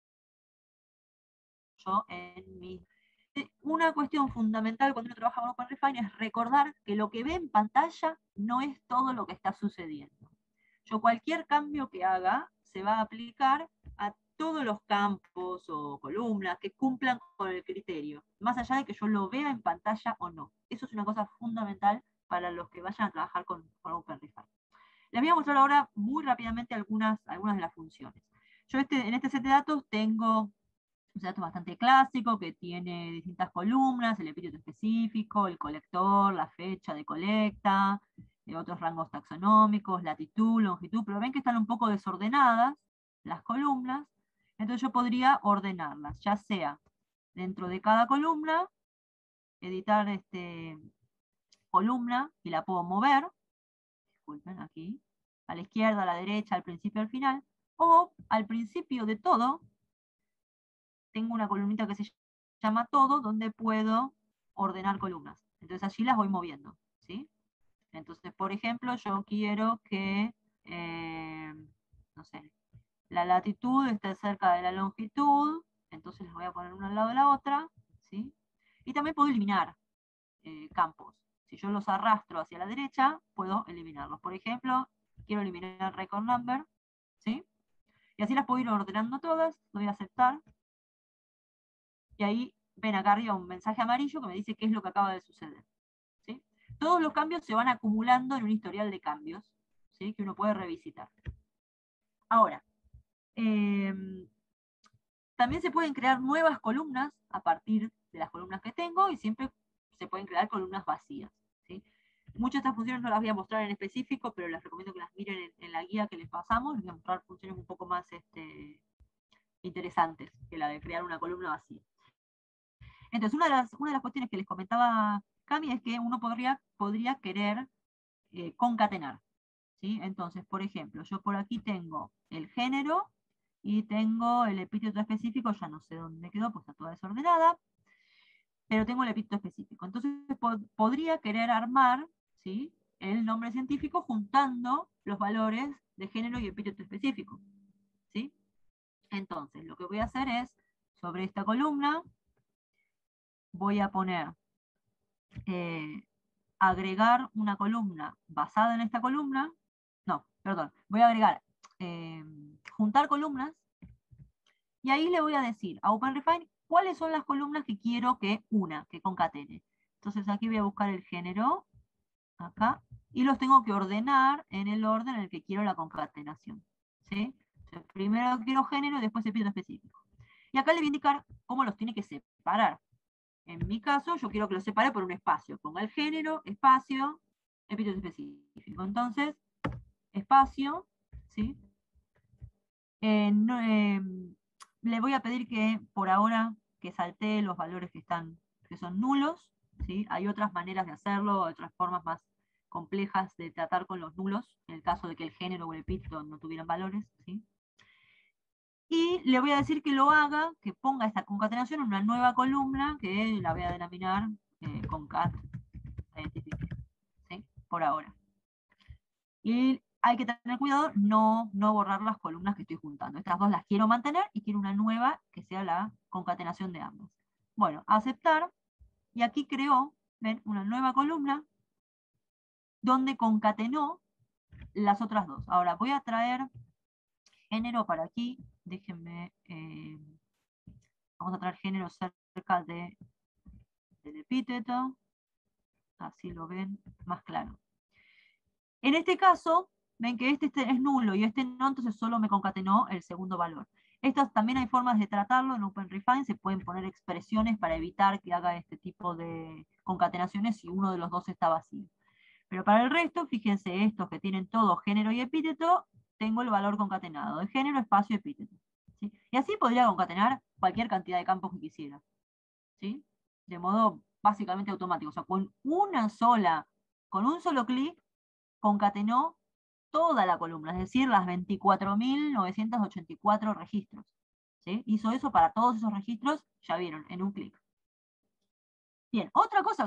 yo en mi... Una cuestión fundamental cuando uno trabaja con OpenRefine es recordar que lo que ve en pantalla no es todo lo que está sucediendo. Yo cualquier cambio que haga se va a aplicar a todos los campos o columnas que cumplan con el criterio, más allá de que yo lo vea en pantalla o no. Eso es una cosa fundamental para los que vayan a trabajar con, con OpenRefine. Les voy a mostrar ahora muy rápidamente algunas, algunas de las funciones. Yo este, en este set de datos tengo un dato bastante clásico que tiene distintas columnas, el epíteto específico, el colector, la fecha de colecta, eh, otros rangos taxonómicos, latitud, longitud, pero ven que están un poco desordenadas las columnas, entonces yo podría ordenarlas, ya sea dentro de cada columna, editar este, columna y la puedo mover, disculpen aquí, a la izquierda, a la derecha, al principio, al final, o al principio de todo, tengo una columnita que se llama todo, donde puedo ordenar columnas. Entonces allí las voy moviendo, ¿sí? Entonces, por ejemplo, yo quiero que, eh, no sé, la latitud esté cerca de la longitud, entonces las voy a poner una al lado de la otra, ¿sí? Y también puedo eliminar eh, campos. Si yo los arrastro hacia la derecha, puedo eliminarlos. Por ejemplo, quiero eliminar record number, ¿sí? Y así las puedo ir ordenando todas, doy a aceptar. Y ahí ven acá arriba un mensaje amarillo que me dice qué es lo que acaba de suceder, ¿sí? Todos los cambios se van acumulando en un historial de cambios, ¿sí? Que uno puede revisitar. Ahora, eh, también se pueden crear nuevas columnas a partir de las columnas que tengo y siempre se pueden crear columnas vacías, ¿sí? Muchas de estas funciones no las voy a mostrar en específico, pero les recomiendo que las miren en, en la guía que les pasamos. Les voy a mostrar funciones un poco más este, interesantes que la de crear una columna vacía. Entonces, una de las, una de las cuestiones que les comentaba Cami es que uno podría, podría querer eh, concatenar, ¿sí? Entonces, por ejemplo, yo por aquí tengo el género y tengo el epíteto específico, ya no sé dónde quedó, pues está toda desordenada, pero tengo el epíteto específico. Entonces, po podría querer armar, ¿sí?, el nombre científico juntando los valores de género y epíteto específico, ¿sí? Entonces, lo que voy a hacer es, sobre esta columna, voy a poner eh, agregar una columna basada en esta columna, no, perdón, voy a agregar eh, juntar columnas, y ahí le voy a decir a OpenRefine cuáles son las columnas que quiero que una, que concatene. Entonces aquí voy a buscar el género, acá, y los tengo que ordenar en el orden en el que quiero la concatenación, ¿sí? Entonces, primero quiero género y después epíteto específico. Y acá le voy a indicar cómo los tiene que separar. En mi caso, yo quiero que los separe por un espacio. Ponga el género, espacio, epíteto específico. Entonces, espacio, ¿sí? Eh, no, eh, le voy a pedir que por ahora que saltee los valores que están, que son nulos, ¿sí? Hay otras maneras de hacerlo, otras formas más complejas de tratar con los nulos, en el caso de que el género o el epíteto no tuvieran valores, ¿sí? Y le voy a decir que lo haga, que ponga esta concatenación en una nueva columna, que la voy a denominar eh, concat identification, ¿sí? Por ahora. Y hay que tener cuidado, no, no borrar las columnas que estoy juntando. Estas dos las quiero mantener y quiero una nueva que sea la concatenación de ambas. Bueno, aceptar, y aquí creó, ven, una nueva columna donde concatenó las otras dos. Ahora voy a traer género para aquí, déjenme, eh, vamos a traer género cerca de, del epíteto, así lo ven más claro. En este caso, ven que este, este es nulo y este no, entonces solo me concatenó el segundo valor. Estas también hay formas de tratarlo en OpenRefine, se pueden poner expresiones para evitar que haga este tipo de concatenaciones si uno de los dos está vacío. Pero para el resto, fíjense, estos que tienen todo género y epíteto, tengo el valor concatenado de género, espacio, epíteto, ¿sí? Y así podría concatenar cualquier cantidad de campos que quisiera, ¿sí? De modo básicamente automático. O sea, con una sola, con un solo clic, concatenó toda la columna, es decir, las veinticuatro mil novecientos ochenta y cuatro registros, ¿sí? Hizo eso para todos esos registros, ya vieron, en un clic. Bien, otra cosa que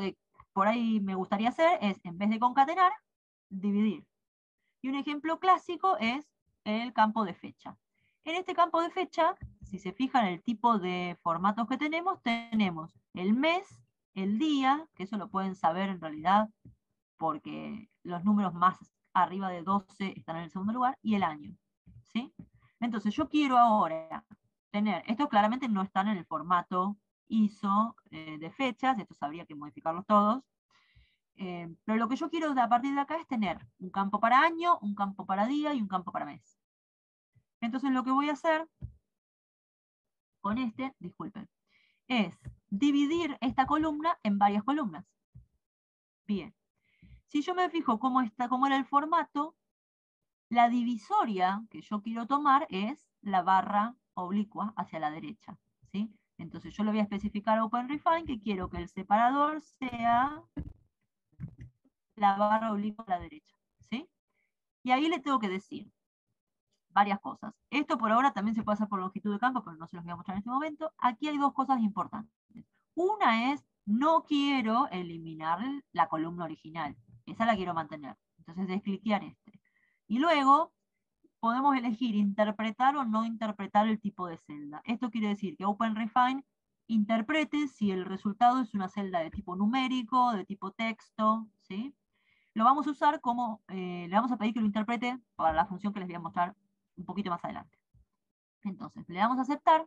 por ahí me gustaría hacer es, en vez de concatenar, dividir. Y un ejemplo clásico es el campo de fecha. En este campo de fecha, si se fijan el tipo de formatos que tenemos, tenemos el mes, el día, que eso lo pueden saber en realidad porque los números más arriba de doce están en el segundo lugar, y el año. ¿Sí? Entonces yo quiero ahora tener, esto claramente no están en el formato I S O eh, de fechas, estos habría que modificarlos todos, eh, pero lo que yo quiero a partir de acá es tener un campo para año, un campo para día y un campo para mes. Entonces lo que voy a hacer con este, disculpen, es dividir esta columna en varias columnas. Bien. Si yo me fijo cómo, está, cómo era el formato, la divisoria que yo quiero tomar es la barra oblicua hacia la derecha. ¿Sí? Entonces yo le voy a especificar a OpenRefine que quiero que el separador sea la barra oblicua a la derecha. ¿Sí? Y ahí le tengo que decir varias cosas. Esto por ahora también se puede hacer por longitud de campo, pero no se los voy a mostrar en este momento. Aquí hay dos cosas importantes. Una es, no quiero eliminar la columna original. Esa la quiero mantener. Entonces descliquear este. Y luego podemos elegir interpretar o no interpretar el tipo de celda. Esto quiere decir que OpenRefine interprete si el resultado es una celda de tipo numérico, de tipo texto, ¿sí? Lo vamos a usar como, eh, le vamos a pedir que lo interprete para la función que les voy a mostrar un poquito más adelante. Entonces, le damos a aceptar,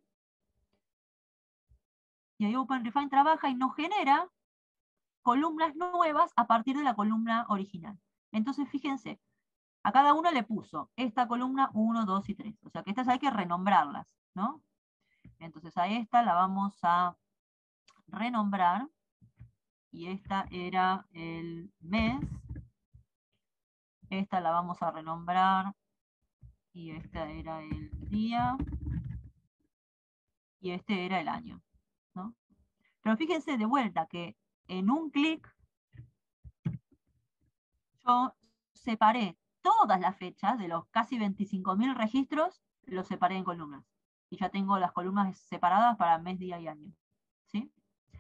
y ahí OpenRefine trabaja y nos genera columnas nuevas a partir de la columna original. Entonces, fíjense, a cada uno le puso esta columna uno, dos y tres. O sea que estas hay que renombrarlas, ¿no? Entonces a esta la vamos a renombrar. Y esta era el mes. Esta la vamos a renombrar. Y esta era el día. Y este era el año, ¿no? Pero fíjense de vuelta que en un clic yo separé todas las fechas de los casi veinticinco mil registros, los separé en columnas. Y ya tengo las columnas separadas para mes, día y año. ¿Sí?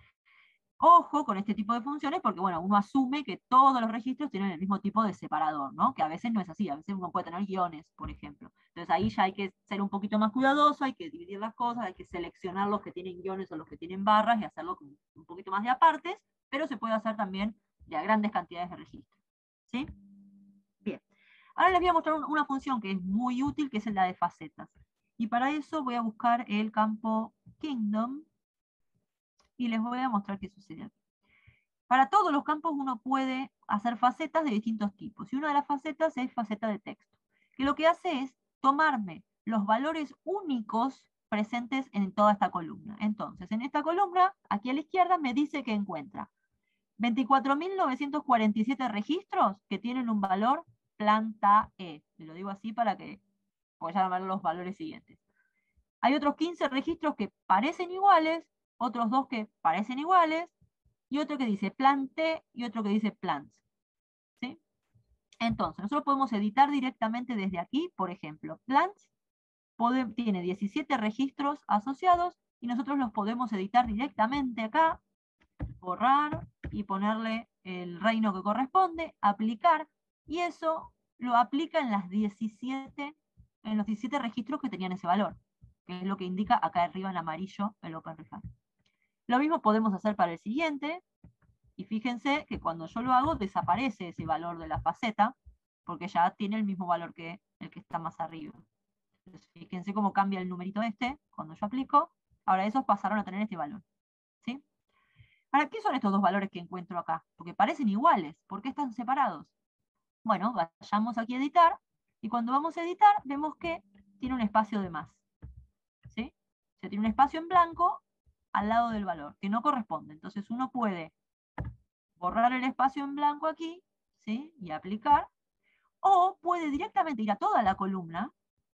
Ojo con este tipo de funciones porque, bueno, uno asume que todos los registros tienen el mismo tipo de separador, ¿no? Que a veces no es así, a veces uno puede tener guiones, por ejemplo. Entonces ahí ya hay que ser un poquito más cuidadoso, hay que dividir las cosas, hay que seleccionar los que tienen guiones o los que tienen barras y hacerlo con un poquito más de apartes, pero se puede hacer también de a grandes cantidades de registros. ¿Sí? Bien. Ahora les voy a mostrar una función que es muy útil, que es la de facetas. Y para eso voy a buscar el campo Kingdom, y les voy a mostrar qué sucede aquí. Para todos los campos uno puede hacer facetas de distintos tipos. Y una de las facetas es faceta de texto, que lo que hace es tomarme los valores únicos presentes en toda esta columna. Entonces, en esta columna, aquí a la izquierda, me dice que encuentra veinticuatro mil novecientos cuarenta y siete registros que tienen un valor planta E. Le lo digo así para que puedan ver los valores siguientes. Hay otros quince registros que parecen iguales, otros dos que parecen iguales, y otro que dice plante y otro que dice plants. ¿Sí? Entonces, nosotros podemos editar directamente desde aquí, por ejemplo, plants puede, tiene diecisiete registros asociados y nosotros los podemos editar directamente acá, borrar y ponerle el reino que corresponde, aplicar, y eso lo aplica en, las diecisiete, en los diecisiete registros que tenían ese valor, que es lo que indica acá arriba en amarillo el OpenRefine. Lo mismo podemos hacer para el siguiente, y fíjense que cuando yo lo hago desaparece ese valor de la faceta, porque ya tiene el mismo valor que el que está más arriba. Entonces, fíjense cómo cambia el numerito este cuando yo aplico. Ahora esos pasaron a tener este valor. ¿Sí? Ahora, ¿qué son estos dos valores que encuentro acá? Porque parecen iguales. ¿Por qué están separados? Bueno, vayamos aquí a editar, y cuando vamos a editar vemos que tiene un espacio de más. ¿Sí? O sea, tiene un espacio en blanco al lado del valor, que no corresponde. Entonces uno puede borrar el espacio en blanco aquí, ¿sí? Y aplicar, o puede directamente ir a toda la columna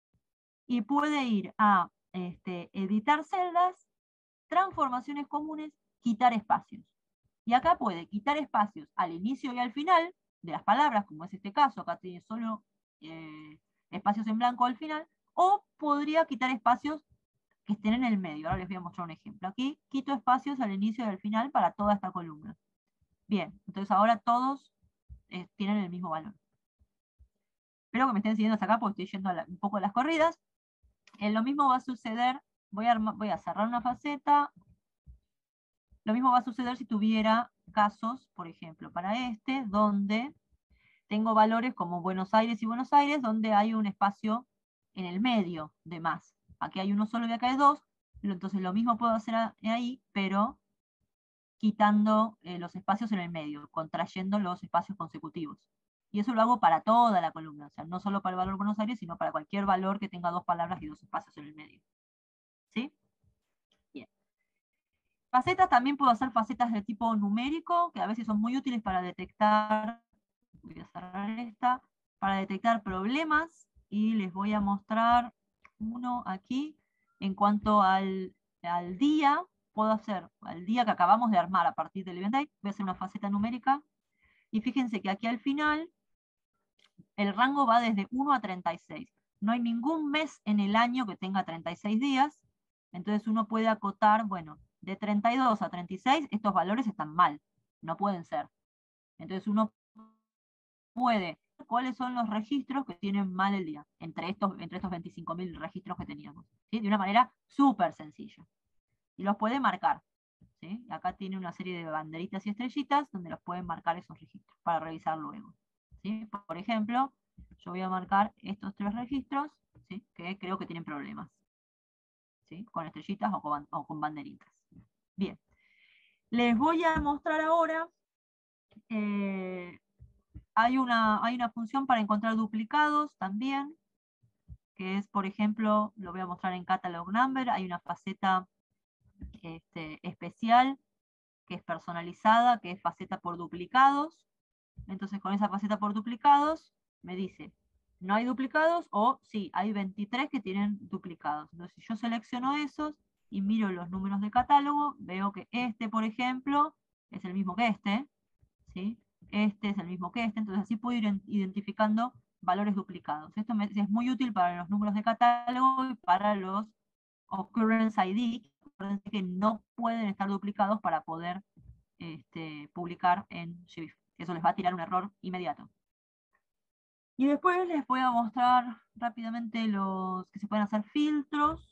y puede ir a este, editar celdas, transformaciones comunes, quitar espacios. Y acá puede quitar espacios al inicio y al final de las palabras, como es este caso, acá tiene solo eh, espacios en blanco al final, o podría quitar espacios que estén en el medio. Ahora les voy a mostrar un ejemplo. Aquí quito espacios al inicio y al final para toda esta columna. Bien, entonces ahora todos eh, tienen el mismo valor. Espero que me estén siguiendo hasta acá porque estoy yendo a la, un poco a las corridas. Eh, lo mismo va a suceder, voy a, voy a cerrar una faceta. Lo mismo va a suceder si tuviera casos, por ejemplo, para este, donde tengo valores como Buenos Aires y Buenos Aires, donde hay un espacio en el medio de más. Aquí hay uno solo y acá hay dos, entonces lo mismo puedo hacer ahí, pero quitando eh, los espacios en el medio, contrayendo los espacios consecutivos. Y eso lo hago para toda la columna, o sea, no solo para el valor Buenos Aires, sino para cualquier valor que tenga dos palabras y dos espacios en el medio. ¿Sí? Bien. Facetas, también puedo hacer facetas de tipo numérico, que a veces son muy útiles para detectar, voy a cerrar esta, para detectar problemas, y les voy a mostrar uno aquí. En cuanto al, al día, puedo hacer, al día que acabamos de armar a partir del event date, voy a hacer una faceta numérica, y fíjense que aquí al final, el rango va desde uno a treinta y seis. No hay ningún mes en el año que tenga treinta y seis días, entonces uno puede acotar, bueno, de treinta y dos a treinta y seis, estos valores están mal, no pueden ser. Entonces uno puede, ¿cuáles son los registros que tienen mal el día? Entre estos, entre estos veinticinco mil registros que teníamos, ¿sí? De una manera súper sencilla. Y los puede marcar, ¿sí? Acá tiene una serie de banderitas y estrellitas donde los pueden marcar esos registros para revisar luego, ¿sí? Por ejemplo, yo voy a marcar estos tres registros, ¿sí? Que creo que tienen problemas, ¿sí? Con estrellitas o con, o con banderitas. Bien. Les voy a mostrar ahora, eh, hay, una, hay una función para encontrar duplicados también, que es, por ejemplo, lo voy a mostrar en Catalog Number, hay una faceta este, especial, que es personalizada, que es faceta por duplicados. Entonces con esa faceta por duplicados, me dice, no hay duplicados, o sí, hay veintitrés que tienen duplicados. Entonces si yo selecciono esos, y miro los números de catálogo, veo que este, por ejemplo, es el mismo que este, ¿sí? Este es el mismo que este, entonces así puedo ir identificando valores duplicados. Esto me, es muy útil para los números de catálogo y para los Occurrence I D, que no pueden estar duplicados para poder este, publicar en Swift. Eso les va a tirar un error inmediato. Y después les voy a mostrar rápidamente los que se pueden hacer filtros.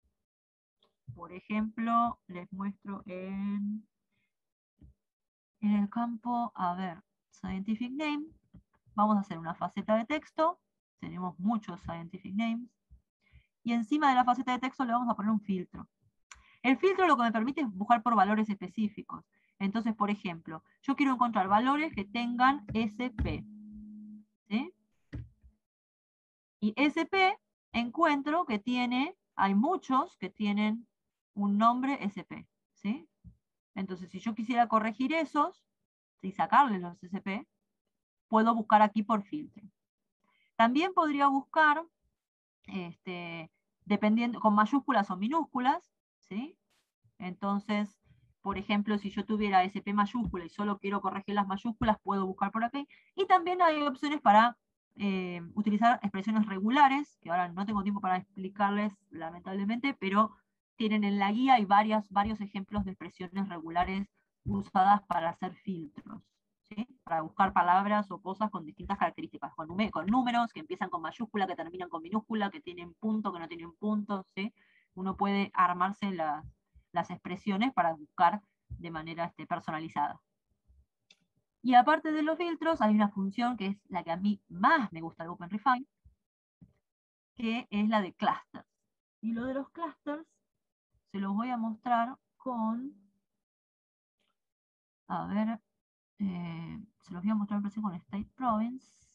Por ejemplo, les muestro en, en el campo, a ver, Scientific Name. Vamos a hacer una faceta de texto. Tenemos muchos Scientific Names. Y encima de la faceta de texto le vamos a poner un filtro. El filtro lo que me permite es buscar por valores específicos. Entonces, por ejemplo, yo quiero encontrar valores que tengan S P. ¿Sí? Y S P encuentro que tiene, hay muchos que tienen un nombre S P. ¿Sí? Entonces, si yo quisiera corregir esos, y sacarles los S P, puedo buscar aquí por filtro. También podría buscar, este, dependiendo, con mayúsculas o minúsculas, ¿sí? Entonces, por ejemplo, si yo tuviera S P mayúscula y solo quiero corregir las mayúsculas, puedo buscar por aquí. Y también hay opciones para eh, utilizar expresiones regulares, que ahora no tengo tiempo para explicarles, lamentablemente, pero tienen en la guía hay varias, varios ejemplos de expresiones regulares usadas para hacer filtros, ¿sí? Para buscar palabras o cosas con distintas características, con, con números que empiezan con mayúscula, que terminan con minúscula, que tienen punto, que no tienen punto, ¿sí? Uno puede armarse las las expresiones para buscar de manera este, personalizada. Y aparte de los filtros, hay una función que es la que a mí más me gusta de OpenRefine, que es la de clusters. Y lo de los clusters se los voy a mostrar con, a ver, eh, se los voy a mostrar con State Province.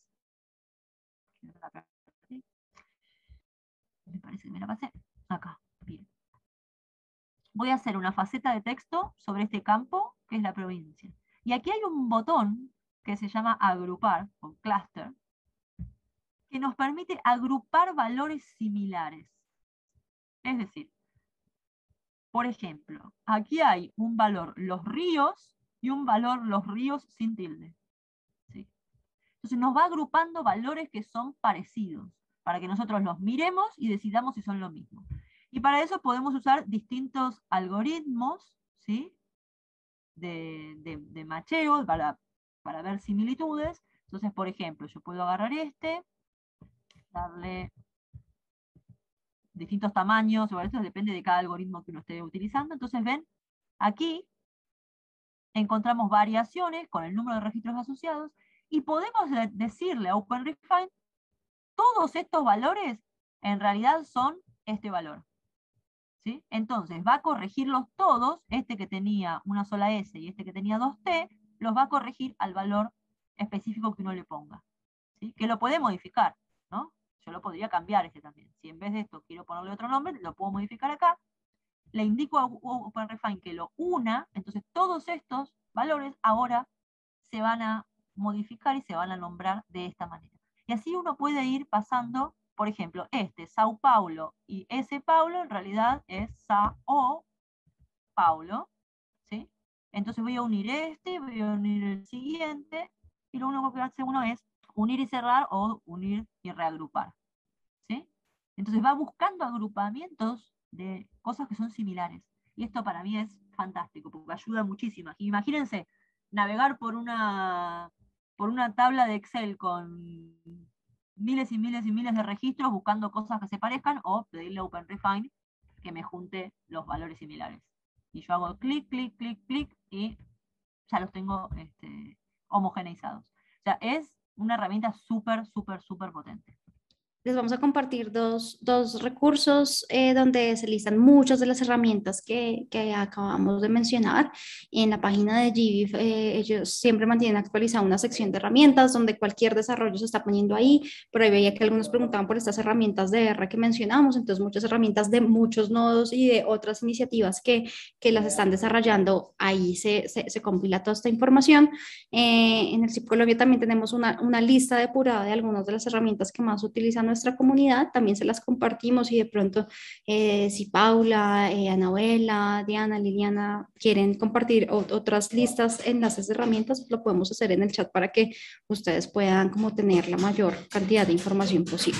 Me parece que me la pasé. Acá, bien. Voy a hacer una faceta de texto sobre este campo, que es la provincia. Y aquí hay un botón que se llama agrupar, o cluster, que nos permite agrupar valores similares. Es decir, por ejemplo, aquí hay un valor los ríos y un valor los ríos sin tilde. ¿Sí? Entonces nos va agrupando valores que son parecidos, para que nosotros los miremos y decidamos si son lo mismo. Y para eso podemos usar distintos algoritmos, ¿sí? de, de, de macheo para, para ver similitudes. Entonces, por ejemplo, yo puedo agarrar este, darle distintos tamaños, o esto depende de cada algoritmo que uno esté utilizando. Entonces, ven, aquí encontramos variaciones con el número de registros asociados, y podemos decirle a OpenRefine, todos estos valores en realidad son este valor. ¿Sí? Entonces va a corregirlos todos, este que tenía una sola S y este que tenía dos T, los va a corregir al valor específico que uno le ponga. ¿Sí? Que lo puede modificar, ¿no? Yo lo podría cambiar este también. Si en vez de esto quiero ponerle otro nombre, lo puedo modificar acá. Le indico a OpenRefine que lo una, entonces todos estos valores ahora se van a modificar y se van a nombrar de esta manera. Y así uno puede ir pasando, por ejemplo, este, Sao Paulo y ese Paulo, en realidad es Sao Paulo, ¿sí? Entonces voy a unir este, voy a unir el siguiente, y lo único que hace uno es unir y cerrar, o unir y reagrupar, ¿sí? Entonces va buscando agrupamientos de cosas que son similares. Y esto para mí es fantástico, porque ayuda muchísimo. Imagínense navegar por una, por una tabla de Excel con miles y miles y miles de registros buscando cosas que se parezcan, o pedirle a OpenRefine que me junte los valores similares. Y yo hago clic, clic, clic, clic, y ya los tengo este, homogeneizados. O sea, es una herramienta súper, súper, súper potente. Les vamos a compartir dos, dos recursos eh, donde se listan muchas de las herramientas que, que acabamos de mencionar. En la página de G B I F, eh, ellos siempre mantienen actualizada una sección de herramientas donde cualquier desarrollo se está poniendo ahí. Por ahí veía que algunos preguntaban por estas herramientas de R que mencionamos, entonces muchas herramientas de muchos nodos y de otras iniciativas que, que las están desarrollando. Ahí se, se, se compila toda esta información. Eh, en el C I P Colombia también tenemos una, una lista depurada de algunas de las herramientas que más utilizan nuestra comunidad, también se las compartimos, y de pronto eh, si Paula, eh, Anabela, Diana, Liliana quieren compartir otras listas, enlaces de herramientas, lo podemos hacer en el chat para que ustedes puedan como tener la mayor cantidad de información posible.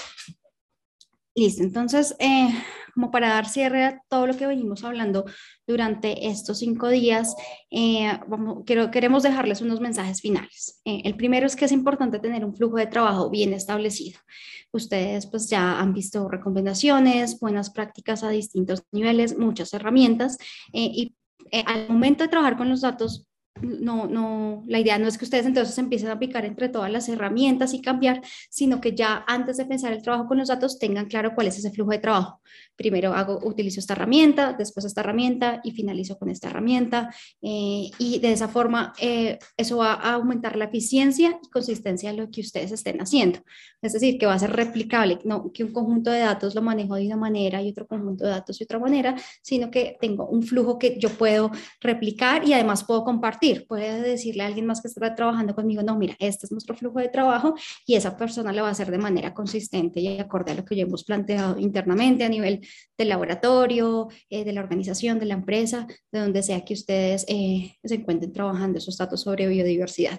Listo, entonces, eh, como para dar cierre a todo lo que venimos hablando durante estos cinco días, eh, vamos, quiero, queremos dejarles unos mensajes finales. Eh, el primero es que es importante tener un flujo de trabajo bien establecido. Ustedes pues ya han visto recomendaciones, buenas prácticas a distintos niveles, muchas herramientas, eh, y eh, al momento de trabajar con los datos, no, no, la idea no es que ustedes entonces empiecen a picar entre todas las herramientas y cambiar, sino que ya antes de pensar el trabajo con los datos tengan claro cuál es ese flujo de trabajo. Primero hago, utilizo esta herramienta, después esta herramienta y finalizo con esta herramienta, eh, y de esa forma eh, eso va a aumentar la eficiencia y consistencia de lo que ustedes estén haciendo. Es decir, que va a ser replicable, no que un conjunto de datos lo manejo de una manera y otro conjunto de datos de otra manera, sino que tengo un flujo que yo puedo replicar y además puedo compartir. Puede decirle a alguien más que está trabajando conmigo, no, mira, este es nuestro flujo de trabajo, y esa persona lo va a hacer de manera consistente y acorde a lo que ya hemos planteado internamente a nivel del laboratorio, eh, de la organización, de la empresa, de donde sea que ustedes eh, se encuentren trabajando esos datos sobre biodiversidad.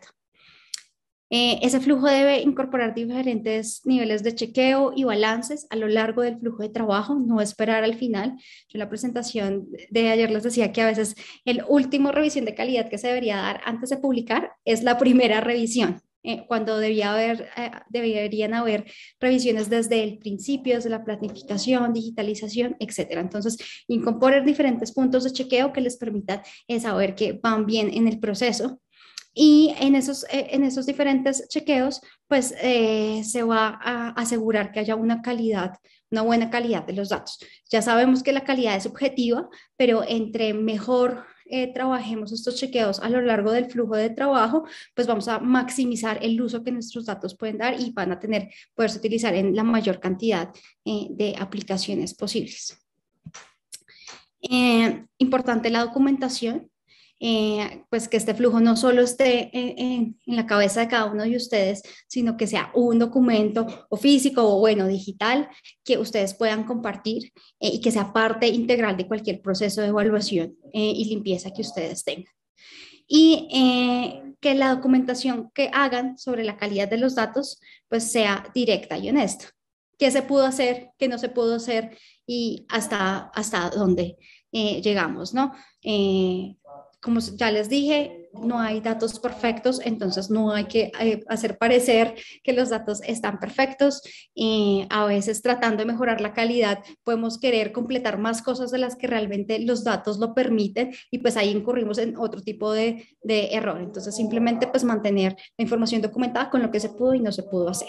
Eh, ese flujo debe incorporar diferentes niveles de chequeo y balances a lo largo del flujo de trabajo, no esperar al final. Yo en la presentación de ayer les decía que a veces el último revisión de calidad que se debería dar antes de publicar es la primera revisión, eh, cuando debía haber, eh, deberían haber revisiones desde el principio, desde la planificación, digitalización, etcétera. Entonces, incorporar diferentes puntos de chequeo que les permitan eh, saber que van bien en el proceso. Y en esos, en esos diferentes chequeos, pues eh, se va a asegurar que haya una calidad, una buena calidad de los datos. Ya sabemos que la calidad es subjetiva, pero entre mejor eh, trabajemos estos chequeos a lo largo del flujo de trabajo, pues vamos a maximizar el uso que nuestros datos pueden dar y van a tener, poderse utilizar en la mayor cantidad eh, de aplicaciones posibles. Eh, importante la documentación. Eh, pues que este flujo no solo esté en, en, en la cabeza de cada uno de ustedes, sino que sea un documento o físico o bueno, digital, que ustedes puedan compartir eh, y que sea parte integral de cualquier proceso de evaluación eh, y limpieza que ustedes tengan. Y eh, que la documentación que hagan sobre la calidad de los datos pues sea directa y honesta. ¿Qué se pudo hacer? ¿Qué no se pudo hacer? Y hasta, hasta dónde eh, llegamos, ¿no? Eh, como ya les dije, no hay datos perfectos, entonces no hay que eh, hacer parecer que los datos están perfectos. Y a veces tratando de mejorar la calidad, podemos querer completar más cosas de las que realmente los datos lo permiten y pues ahí incurrimos en otro tipo de, de error. Entonces simplemente pues mantener la información documentada con lo que se pudo y no se pudo hacer.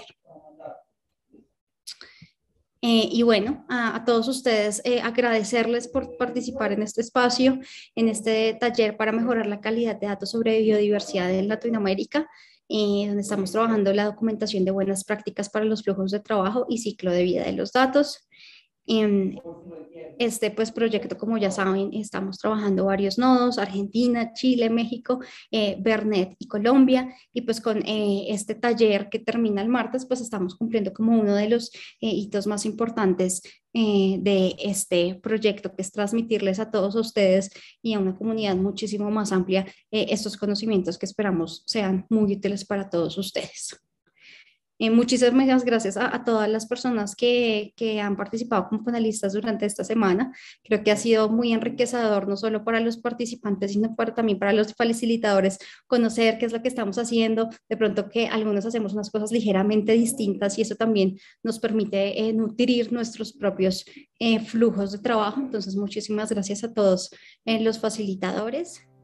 Eh, y bueno, a, a todos ustedes eh, agradecerles por participar en este espacio, en este taller para mejorar la calidad de datos sobre biodiversidad en Latinoamérica, eh, donde estamos trabajando la documentación de buenas prácticas para los flujos de trabajo y ciclo de vida de los datos. En este pues, proyecto, como ya saben, estamos trabajando varios nodos, Argentina, Chile, México, eh, Bernet y Colombia, y pues con eh, este taller que termina el martes, pues estamos cumpliendo como uno de los eh, hitos más importantes eh, de este proyecto, que es transmitirles a todos ustedes y a una comunidad muchísimo más amplia eh, estos conocimientos que esperamos sean muy útiles para todos ustedes. Eh, muchísimas gracias a, a todas las personas que, que, han participado como panelistas durante esta semana. Creo que ha sido muy enriquecedor, no solo para los participantes, sino para, también para los facilitadores, conocer qué es lo que estamos haciendo, de pronto que algunos hacemos unas cosas ligeramente distintas y eso también nos permite eh, nutrir nuestros propios eh, flujos de trabajo. Entonces, muchísimas gracias a todos eh, los facilitadores.